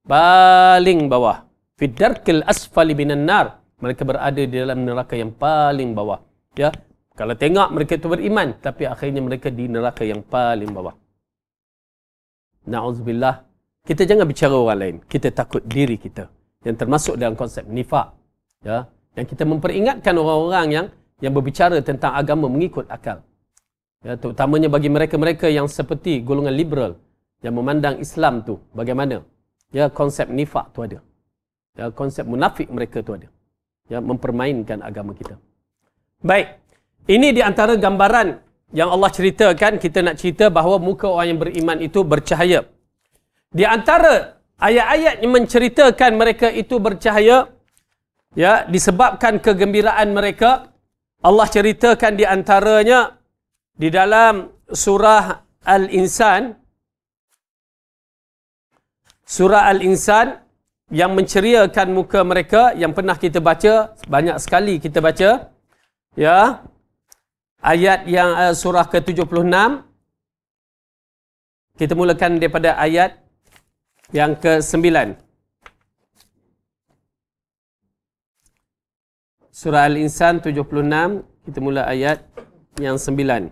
Paling bawah. Fidarkil asfali minan nar. Mereka berada di dalam neraka yang paling bawah. Ya, kalau tengok mereka itu beriman, tapi akhirnya mereka di neraka yang paling bawah. Na'udzubillah. Kita jangan bicara orang lain. Kita takut diri kita. Yang termasuk dalam konsep nifak. Ya, yang kita memperingatkan orang-orang yang berbicara tentang agama mengikut akal. Ya, terutamanya bagi mereka-mereka yang seperti golongan liberal yang memandang Islam tu bagaimana? Ya, konsep nifak tu ada. Ya, konsep munafik mereka tu ada. Ya, mempermainkan agama kita. Baik. Ini di antara gambaran yang Allah ceritakan. Kita nak cerita bahawa muka orang yang beriman itu bercahaya. Di antara ayat-ayat yang menceritakan mereka itu bercahaya, ya, disebabkan kegembiraan mereka. Allah ceritakan di antaranya di dalam surah Al-Insan. Surah Al-Insan yang menceriakan muka mereka, yang pernah kita baca, banyak sekali kita baca. Ya. Ayat yang surah ke-76. Kita mulakan daripada ayat yang ke-9. Surah Al-Insan 76, kita mula ayat yang 9.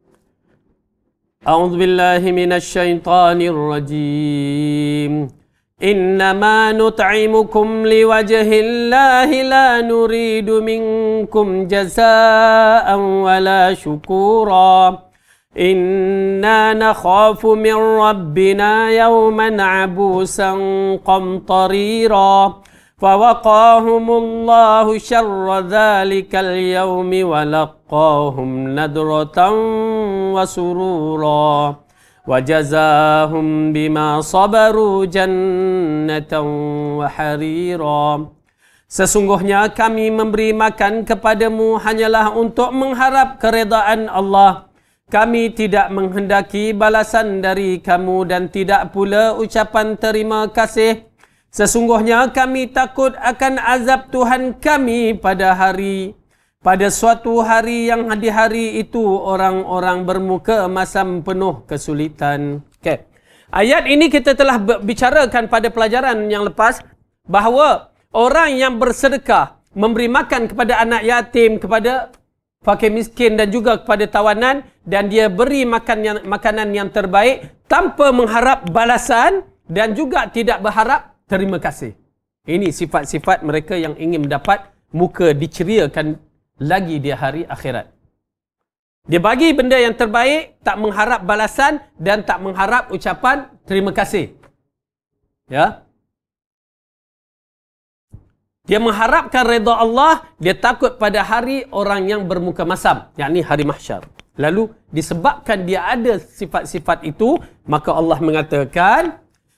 A'udzu billahi minasy syaithanir rajim. إنما نطعمكم لوجه الله لا نريد منكم جزاء ولا شكورا إنا نخاف من ربنا يوما عبوسا قمطريرا فوقاهم الله شر ذلك اليوم ولقاهم نضرة وسرورا وجزاهم بما صبروا جنة وحريرا. Sesungguhnya kami memberi makan kepadamu hanyalah untuk mengharap keredaan Allah. Kami tidak menghendaki balasan dari kamu dan tidak pula ucapan terima kasih. Sesungguhnya kami takut akan azab Tuhan kami pada suatu hari yang di hari itu orang-orang bermuka masam penuh kesulitan. Okay. Ayat ini kita telah bicarakan pada pelajaran yang lepas bahawa orang yang bersedekah, memberi makan kepada anak yatim, kepada fakir miskin dan juga kepada tawanan, dan dia beri makanan yang terbaik tanpa mengharap balasan dan juga tidak berharap terima kasih. Ini sifat-sifat mereka yang ingin mendapat muka diceriakan lagi di hari akhirat. Dia bagi benda yang terbaik, tak mengharap balasan dan tak mengharap ucapan terima kasih. Ya. Dia mengharapkan redha Allah, dia takut pada hari orang yang bermuka masam, yakni hari mahsyar. Lalu disebabkan dia ada sifat-sifat itu, maka Allah mengatakan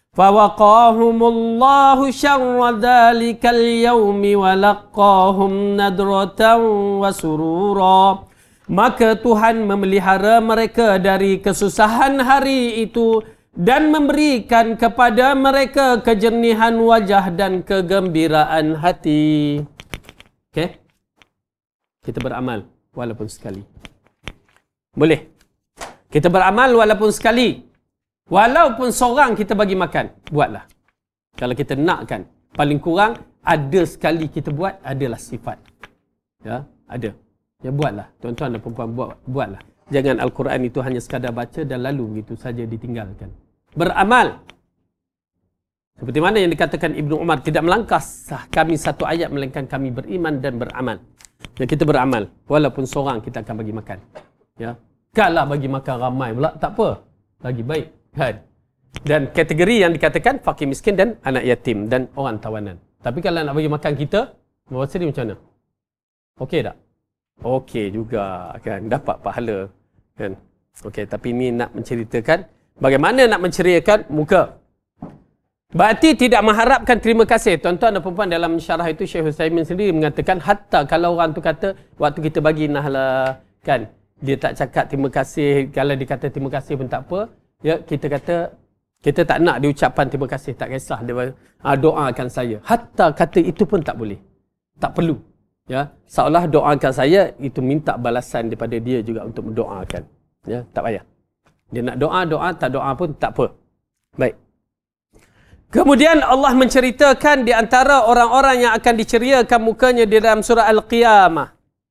fawaqahumullahu syarra dzalikal yaumi wa laqahum nadratan wa surura. Maka Tuhan memelihara mereka dari kesusahan hari itu dan memberikan kepada mereka kejernihan wajah dan kegembiraan hati. Okey? Kita beramal walaupun sekali. Boleh? Kita beramal walaupun sekali. Walaupun seorang kita bagi makan, buatlah. Kalau kita nakkan, paling kurang ada sekali kita buat adalah sifat. Ya, ada. Ya, buatlah. Tuan-tuan dan puan-puan, buatlah. Jangan Al-Quran itu hanya sekadar baca dan lalu begitu saja ditinggalkan. Beramal. Seperti mana yang dikatakan Ibnu Umar, tidak melangkah kami satu ayat melainkan kami beriman dan beramal. Dan kita beramal. Walaupun seorang kita akan bagi makan. Ya. Kalau bagi makan ramai pula, tak apa. Lagi baik. Kan? Dan kategori yang dikatakan fakir miskin dan anak yatim dan orang tawanan. Tapi kalau nak bagi makan kita, rasa dia macam mana? Okey tak? Okey juga. Kan? Dapat pahala. Kan? Okey, tapi ini nak menceritakan bagaimana nak menceriakan muka. Berarti tidak mengharapkan terima kasih. Tuan-tuan dan puan-puan, dalam syarah itu Syekh Utsaimin sendiri mengatakan hatta kalau orang tu kata waktu kita bagi nahlah, kan, dia tak cakap terima kasih, kalau dia kata terima kasih pun tak apa, ya, kita kata kita tak nak dia ucapan terima kasih, tak kisah dia doakan saya. Hatta kata itu pun tak boleh. Tak perlu. Ya, seolah doakan saya itu minta balasan daripada dia juga untuk mendoakan. Ya, tak payah. Dia nak doa, tak doa pun tak apa. Baik. Kemudian Allah menceritakan di antara orang-orang yang akan diceriakan mukanya di dalam surah Al-Qiyamah.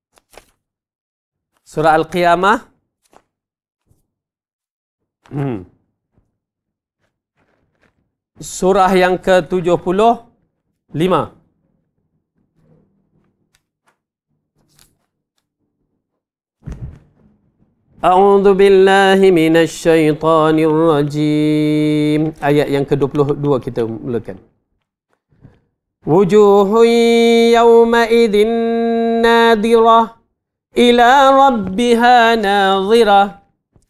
Surah Al-Qiyamah. Surah yang ke-75. A'udzu billahi minasy syaithanir rajim. Ayat yang ke-22 kita mulakan. Wujuhun yawma idzin nadirah ila rabbiha nadhirah.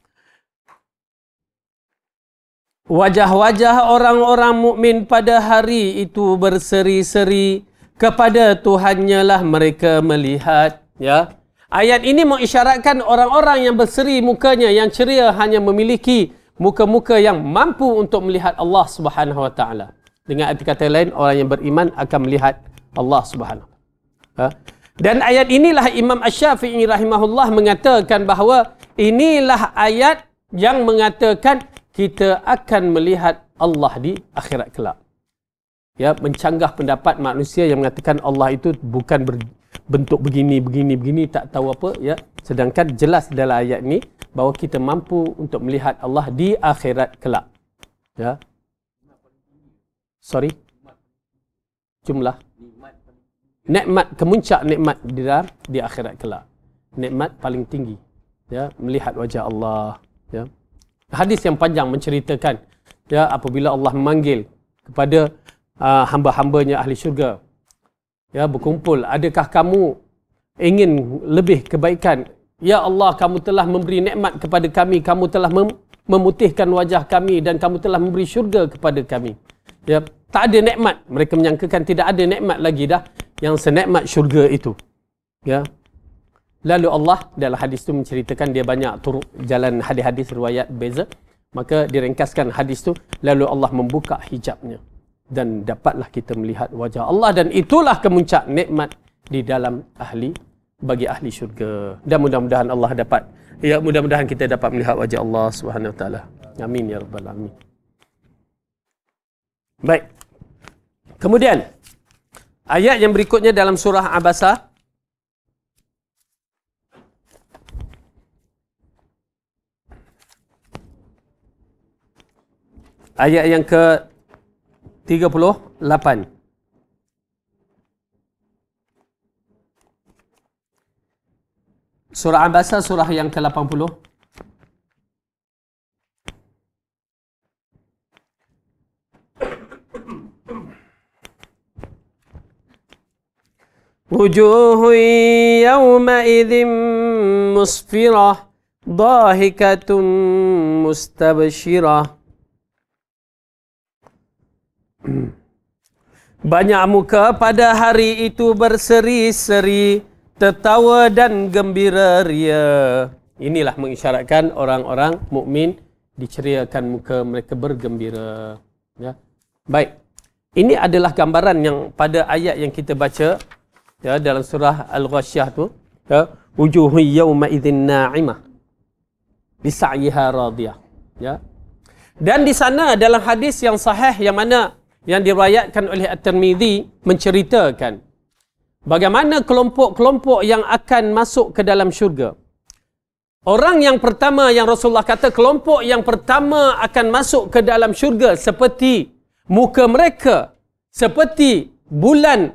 Wajah-wajah orang-orang mukmin pada hari itu berseri-seri, kepada Tuhannya lah mereka melihat. Ya. Ayat ini mengisyaratkan orang-orang yang berseri mukanya, yang ceria, hanya memiliki muka-muka yang mampu untuk melihat Allah Subhanahu Wa Taala. Dengan arti kata lain, orang yang beriman akan melihat Allah Subhanahu. Dan ayat inilah Imam Asy-Syafi'i rahimahullah mengatakan bahawa inilah ayat yang mengatakan kita akan melihat Allah di akhirat kelak. Ya, mencanggah pendapat manusia yang mengatakan Allah itu bukan bentuk begini, tak tahu apa. Ya, sedangkan jelas dalam ayat ini bahawa kita mampu untuk melihat Allah di akhirat kelak. Ya. Sorry. Jumlah. Nikmat, kemuncak nikmat di akhirat kelak. Nikmat paling tinggi. Ya, melihat wajah Allah. Ya. Hadis yang panjang menceritakan ya apabila Allah memanggil kepada hamba-hambanya ahli syurga. Ya, berkumpul, adakah kamu ingin lebih kebaikan? Ya Allah, kamu telah memberi nikmat kepada kami, kamu telah memutihkan wajah kami dan kamu telah memberi syurga kepada kami. Ya, tak ada nikmat. Mereka menyangkakan tidak ada nikmat lagi dah yang senikmat syurga itu. Ya. Lalu Allah dalam hadis itu menceritakan dia banyak turuk jalan hadis-hadis riwayat beza. Maka diringkaskan hadis itu, lalu Allah membuka hijabnya dan dapatlah kita melihat wajah Allah, dan itulah kemuncak nikmat di dalam bagi ahli syurga. Dan mudah-mudahan Allah dapat, ya mudah-mudahan kita dapat melihat wajah Allah Subhanahu Wa Taala. Amin ya rabbal alamin. Baik. Kemudian ayat yang berikutnya dalam surah Abasa. Ayat yang ke-38. Surah Abasa, surah yang ke-80. Wujuhun yawma'idhin musfirah, dhahikatun mustabshirah. Banyak muka pada hari itu berseri-seri, tertawa dan gembira ria. Inilah mengisyaratkan orang-orang mukmin diceriakan muka mereka bergembira. Ya. Baik. Ini adalah gambaran yang pada ayat yang kita baca ya dalam surah Al-Ghasyiyah tu, ya, wujuhun yawma idzin na'imah bi sa'yiha radiyah. Ya. Dan di sana dalam hadis yang sahih yang diriwayatkan oleh At-Tirmizi menceritakan bagaimana kelompok-kelompok yang akan masuk ke dalam syurga. Orang yang pertama yang Rasulullah kata kelompok yang pertama akan masuk ke dalam syurga seperti muka mereka seperti bulan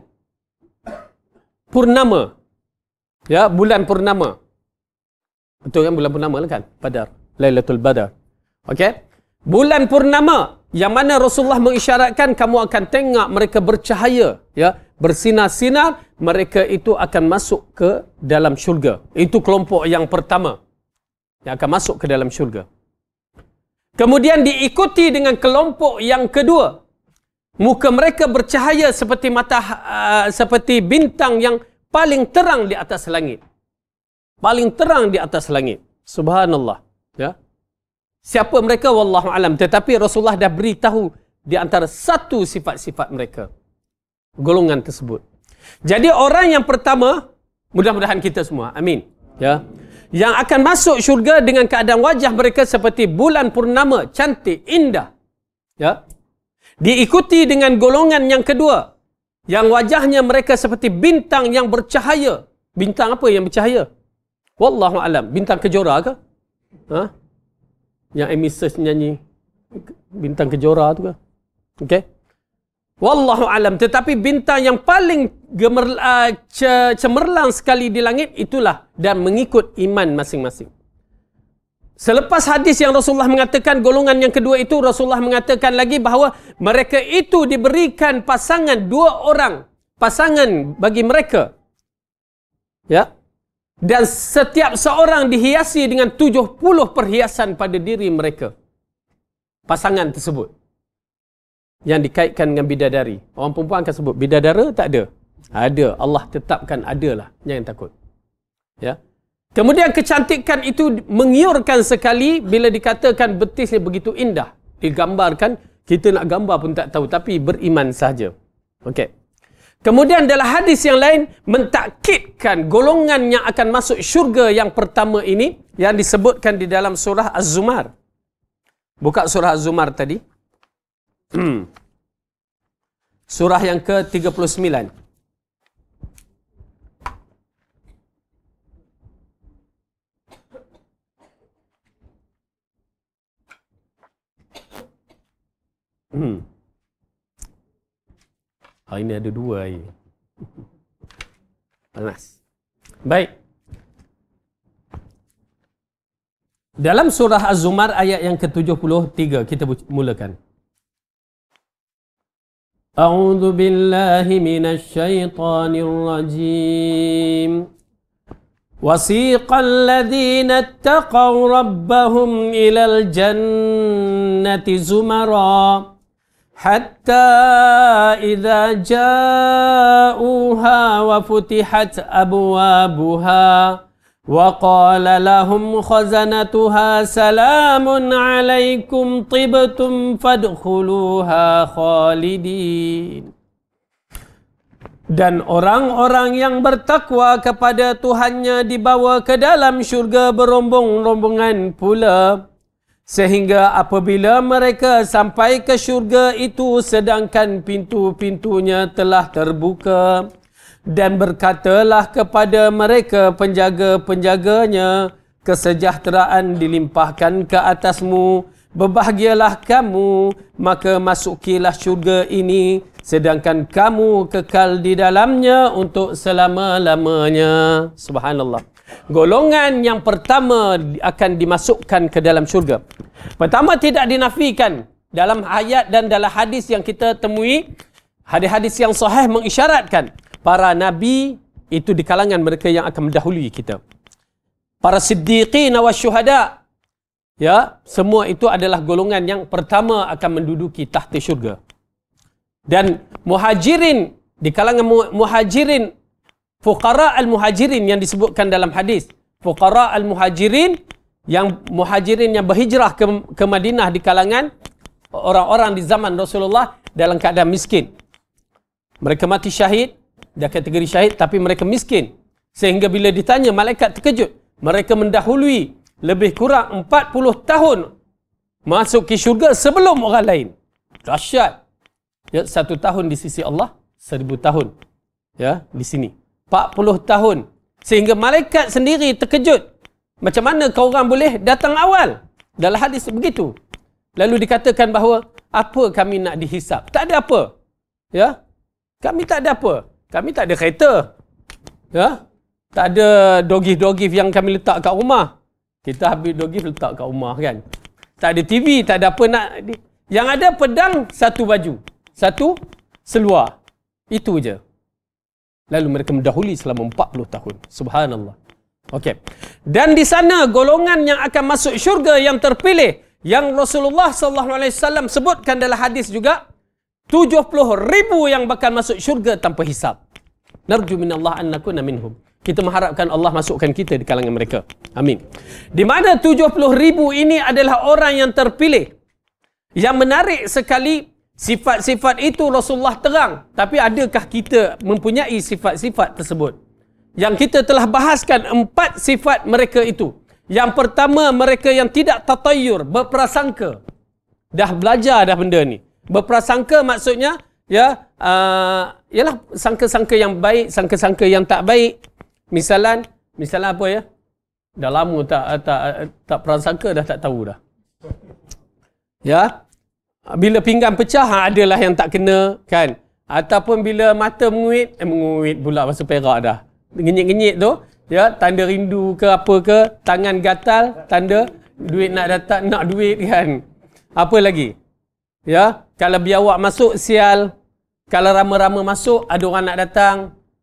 purnama. Ya, bulan purnama. Betul kan bulan purnama kan? Badar, Lailatul Badar. Okey? Bulan purnama yang mana Rasulullah mengisyaratkan kamu akan tengok mereka bercahaya, ya, bersinar-sinar, mereka itu akan masuk ke dalam syurga. Itu kelompok yang pertama yang akan masuk ke dalam syurga. Kemudian diikuti dengan kelompok yang kedua. Muka mereka bercahaya seperti seperti bintang yang paling terang di atas langit. Paling terang di atas langit. Subhanallah, ya. Siapa mereka wallahu alam, tetapi Rasulullah dah beritahu di antara satu sifat-sifat mereka, golongan tersebut. Jadi orang yang pertama, mudah-mudahan kita semua, amin, ya, yang akan masuk syurga dengan keadaan wajah mereka seperti bulan purnama, cantik, indah, ya. Diikuti dengan golongan yang kedua, yang wajahnya mereka seperti bintang yang bercahaya. Bintang apa yang bercahaya? Wallahu alam, bintang kejora ke? Ha? Yang Amy Search nyanyi bintang kejora tu ke? Okey. Wallahu alam, tetapi bintang yang paling cemerlang sekali di langit itulah dan mengikut iman masing-masing. Selepas hadis yang Rasulullah mengatakan golongan yang kedua itu, Rasulullah mengatakan lagi bahawa mereka itu diberikan pasangan, 2 orang pasangan bagi mereka. Ya. Dan setiap seorang dihiasi dengan 70 perhiasan pada diri mereka. Pasangan tersebut. Yang dikaitkan dengan bidadari. Orang perempuan akan sebut, bidadara tak ada? Ada. Allah tetapkan adalah. Jangan takut. Ya. Kemudian kecantikan itu mengiurkan sekali bila dikatakan betisnya begitu indah. Digambarkan, kita nak gambar pun tak tahu. Tapi beriman sahaja. Okey. Kemudian dalam hadis yang lain mentakkidkan golongan yang akan masuk syurga yang pertama ini yang disebutkan di dalam surah Az-Zumar. Buka surah Az-Zumar tadi. Surah yang ke-39. Hari ini ada 2 air. Panas. Baik. Dalam surah Az-Zumar ayat yang ke-73 kita mulakan. A'udzu billahi minasy syaithanir rajim. Wasiqal ladzina ittaqaw rabbahum ilal jannati zumara hatta idza ja'uha wa futihat abwabuha وقال لهم خزنتها سلام عليكم طبتم فادخلوها خالدين. Dan orang-orang yang bertakwa kepada Tuhannya dibawa ke dalam syurga berombong-rombongan pula, sehingga apabila mereka sampai ke syurga itu sedangkan pintu-pintunya telah terbuka, dan berkatalah kepada mereka penjaga-penjaganya, kesejahteraan dilimpahkan ke atasmu, berbahagialah kamu, maka masukilah syurga ini, sedangkan kamu kekal di dalamnya untuk selama-lamanya. Subhanallah. Golongan yang pertama akan dimasukkan ke dalam syurga. Pertama, tidak dinafikan dalam ayat dan dalam hadis yang kita temui. Hadis-hadis yang sahih mengisyaratkan para nabi itu di kalangan mereka yang akan mendahului kita. Para siddiqin wa syuhada, ya, semua itu adalah golongan yang pertama akan menduduki tahta syurga. Dan muhajirin, di kalangan muhajirin, fuqara al-muhajirin yang disebutkan dalam hadis, fuqara al-muhajirin, yang muhajirin yang berhijrah ke Madinah di kalangan orang-orang di zaman Rasulullah dalam keadaan miskin. Mereka mati syahid, dah kategori syahid, tapi mereka miskin. Sehingga bila ditanya, malaikat terkejut. Mereka mendahului lebih kurang 40 tahun masuk ke syurga sebelum orang lain. Dahsyat. Ya, 1 tahun di sisi Allah, 1000 tahun. Ya, di sini. 40 tahun. Sehingga malaikat sendiri terkejut. Macam mana kau orang boleh datang awal? Dalam hadis begitu. Lalu dikatakan bahawa, apa kami nak dihisap? Tak ada apa. Ya, kami tak ada apa. Kami tak ada kereta. Ya? Tak ada dogif-dogif yang kami letak kat rumah. Kita habis dogif letak kat rumah kan. Tak ada TV, tak ada apa nak. Yang ada pedang, 1 baju. 1 seluar. Itu je. Lalu mereka mendahului selama 40 tahun. Subhanallah. Okey. Dan di sana golongan yang akan masuk syurga yang terpilih, yang Rasulullah SAW sebutkan dalam hadis juga, 70,000 yang bakal masuk syurga tanpa hisab. Narju minallah an nakuna minhum. Kita mengharapkan Allah masukkan kita di kalangan mereka. Amin. Di mana 70,000 ini adalah orang yang terpilih. Yang menarik sekali, sifat-sifat itu Rasulullah terang. Tapi adakah kita mempunyai sifat-sifat tersebut? Yang kita telah bahaskan 4 sifat mereka itu. Yang pertama, mereka yang tidak tatayyur, berprasangka. Dah belajar dah benda ni. Berprasangka maksudnya, ya, ialah sangka-sangka yang baik, sangka-sangka yang tak baik. Misalan apa ya? Dah lama tak prasangka, dah tak tahu dah. Ya. Bila pinggan pecah, adalah yang tak kena, kan? Ataupun bila mata menguit pula bahasa Perak dah. Ngenyit-ngenyit tu, ya, tanda rindu ke apa ke, tangan gatal, tanda duit nak datang, nak duit kan. Apa lagi? Ya, kalau biawak masuk, sial. Kalau rama-rama masuk, ada orang nak datang.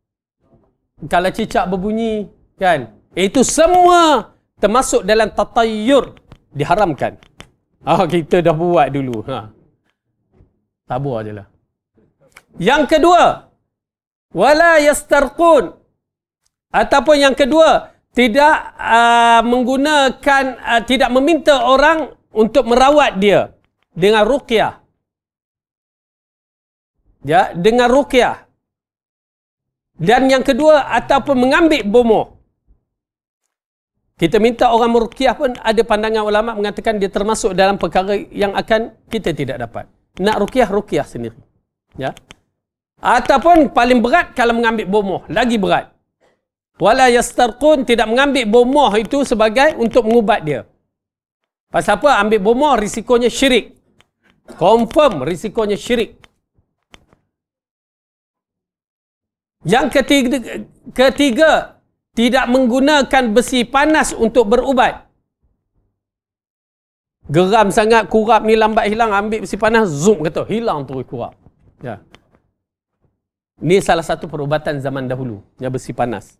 Kalau cicak berbunyi, kan? Itu semua termasuk dalam tatayyur. Diharamkan. Kita dah buat dulu. Sabar je lah. Yang kedua, wala yastarqun. Ataupun yang kedua, tidak menggunakan, tidak meminta orang untuk merawat dia dengan ruqyah. Ya, dengan ruqyah. Dan yang kedua, ataupun mengambil bomoh. Kita minta orang meruqyah pun ada pandangan ulama mengatakan dia termasuk dalam perkara yang akan kita tidak dapat. Nak ruqyah sendiri. Ya. Ataupun paling berat kalau mengambil bomoh, lagi berat. Wala yastarqun, tidak mengambil bomoh itu sebagai untuk mengubat dia. Pasal apa? Ambil bomoh risikonya syirik. Confirm risikonya syirik. Yang ketiga, tidak menggunakan besi panas untuk berubat. Geram sangat, kurap ni lambat hilang, ambil besi panas, zoom kata, hilang terus kurap. Ya. Ni salah satu perubatan zaman dahulu, yang besi panas.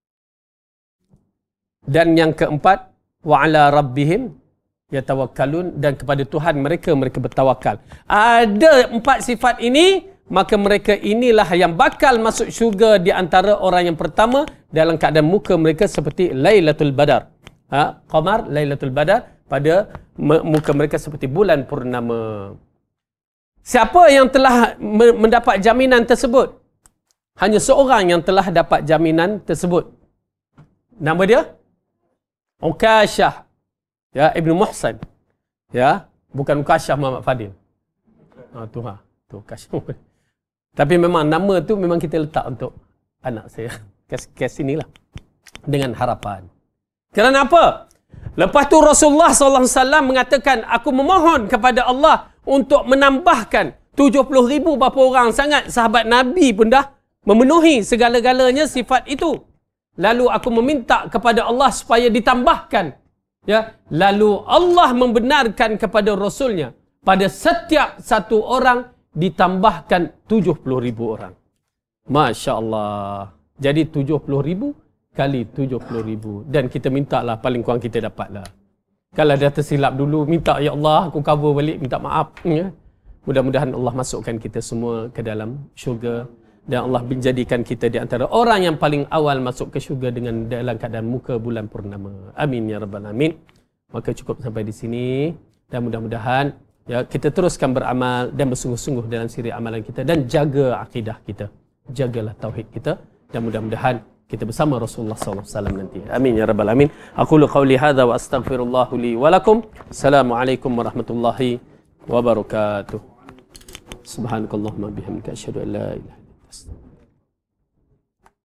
Dan yang keempat, wa ala rabbihim yatawakkalun, dan kepada Tuhan mereka bertawakal. Ada 4 sifat ini, maka mereka inilah yang bakal masuk syurga di antara orang yang pertama dalam keadaan muka mereka seperti Lailatul Badar. Qamar Lailatul Badar, pada muka mereka seperti bulan purnama. Siapa yang telah mendapat jaminan tersebut? Hanya seorang yang telah dapat jaminan tersebut. Nama dia? Uqashah. Ya, Ibnu Muhsan. Ya, bukan Uqashah Muhammad Fadil. Tu Uqashah. Tapi memang nama tu memang kita letak untuk anak saya. Kes inilah. Dengan harapan. Kerana apa? Lepas tu Rasulullah SAW mengatakan, aku memohon kepada Allah untuk menambahkan 70,000 berapa orang sangat. Sahabat Nabi pun dah memenuhi segala-galanya sifat itu. Lalu aku meminta kepada Allah supaya ditambahkan. Ya, lalu Allah membenarkan kepada Rasulnya, pada setiap satu orang ditambahkan 70,000 orang. Masya Allah. Jadi 70,000 kali 70,000. Dan kita minta lah, paling kurang kita dapat lah. Kalau dah tersilap dulu, minta ya Allah, aku cover balik, minta maaf. Ya. Mudah-mudahan Allah masukkan kita semua ke dalam syurga. Dan Allah menjadikan kita di antara orang yang paling awal masuk ke syurga dengan dalam keadaan muka bulan purnama. Amin ya rabbal alamin. Maka cukup sampai di sini. Dan mudah-mudahan ya, kita teruskan beramal dan bersungguh-sungguh dalam siri amalan kita. Dan jaga akidah kita. Jagalah tauhid kita. Dan mudah-mudahan kita bersama Rasulullah SAW nanti. Amin ya rabbal alamin. Aqulu qawli hadza wa astaghfirullah li wa lakum. Assalamualaikum warahmatullahi wabarakatuh. Subhanakallahumma bihamdika asyhadu an la ilaha illa anta astaghfiruka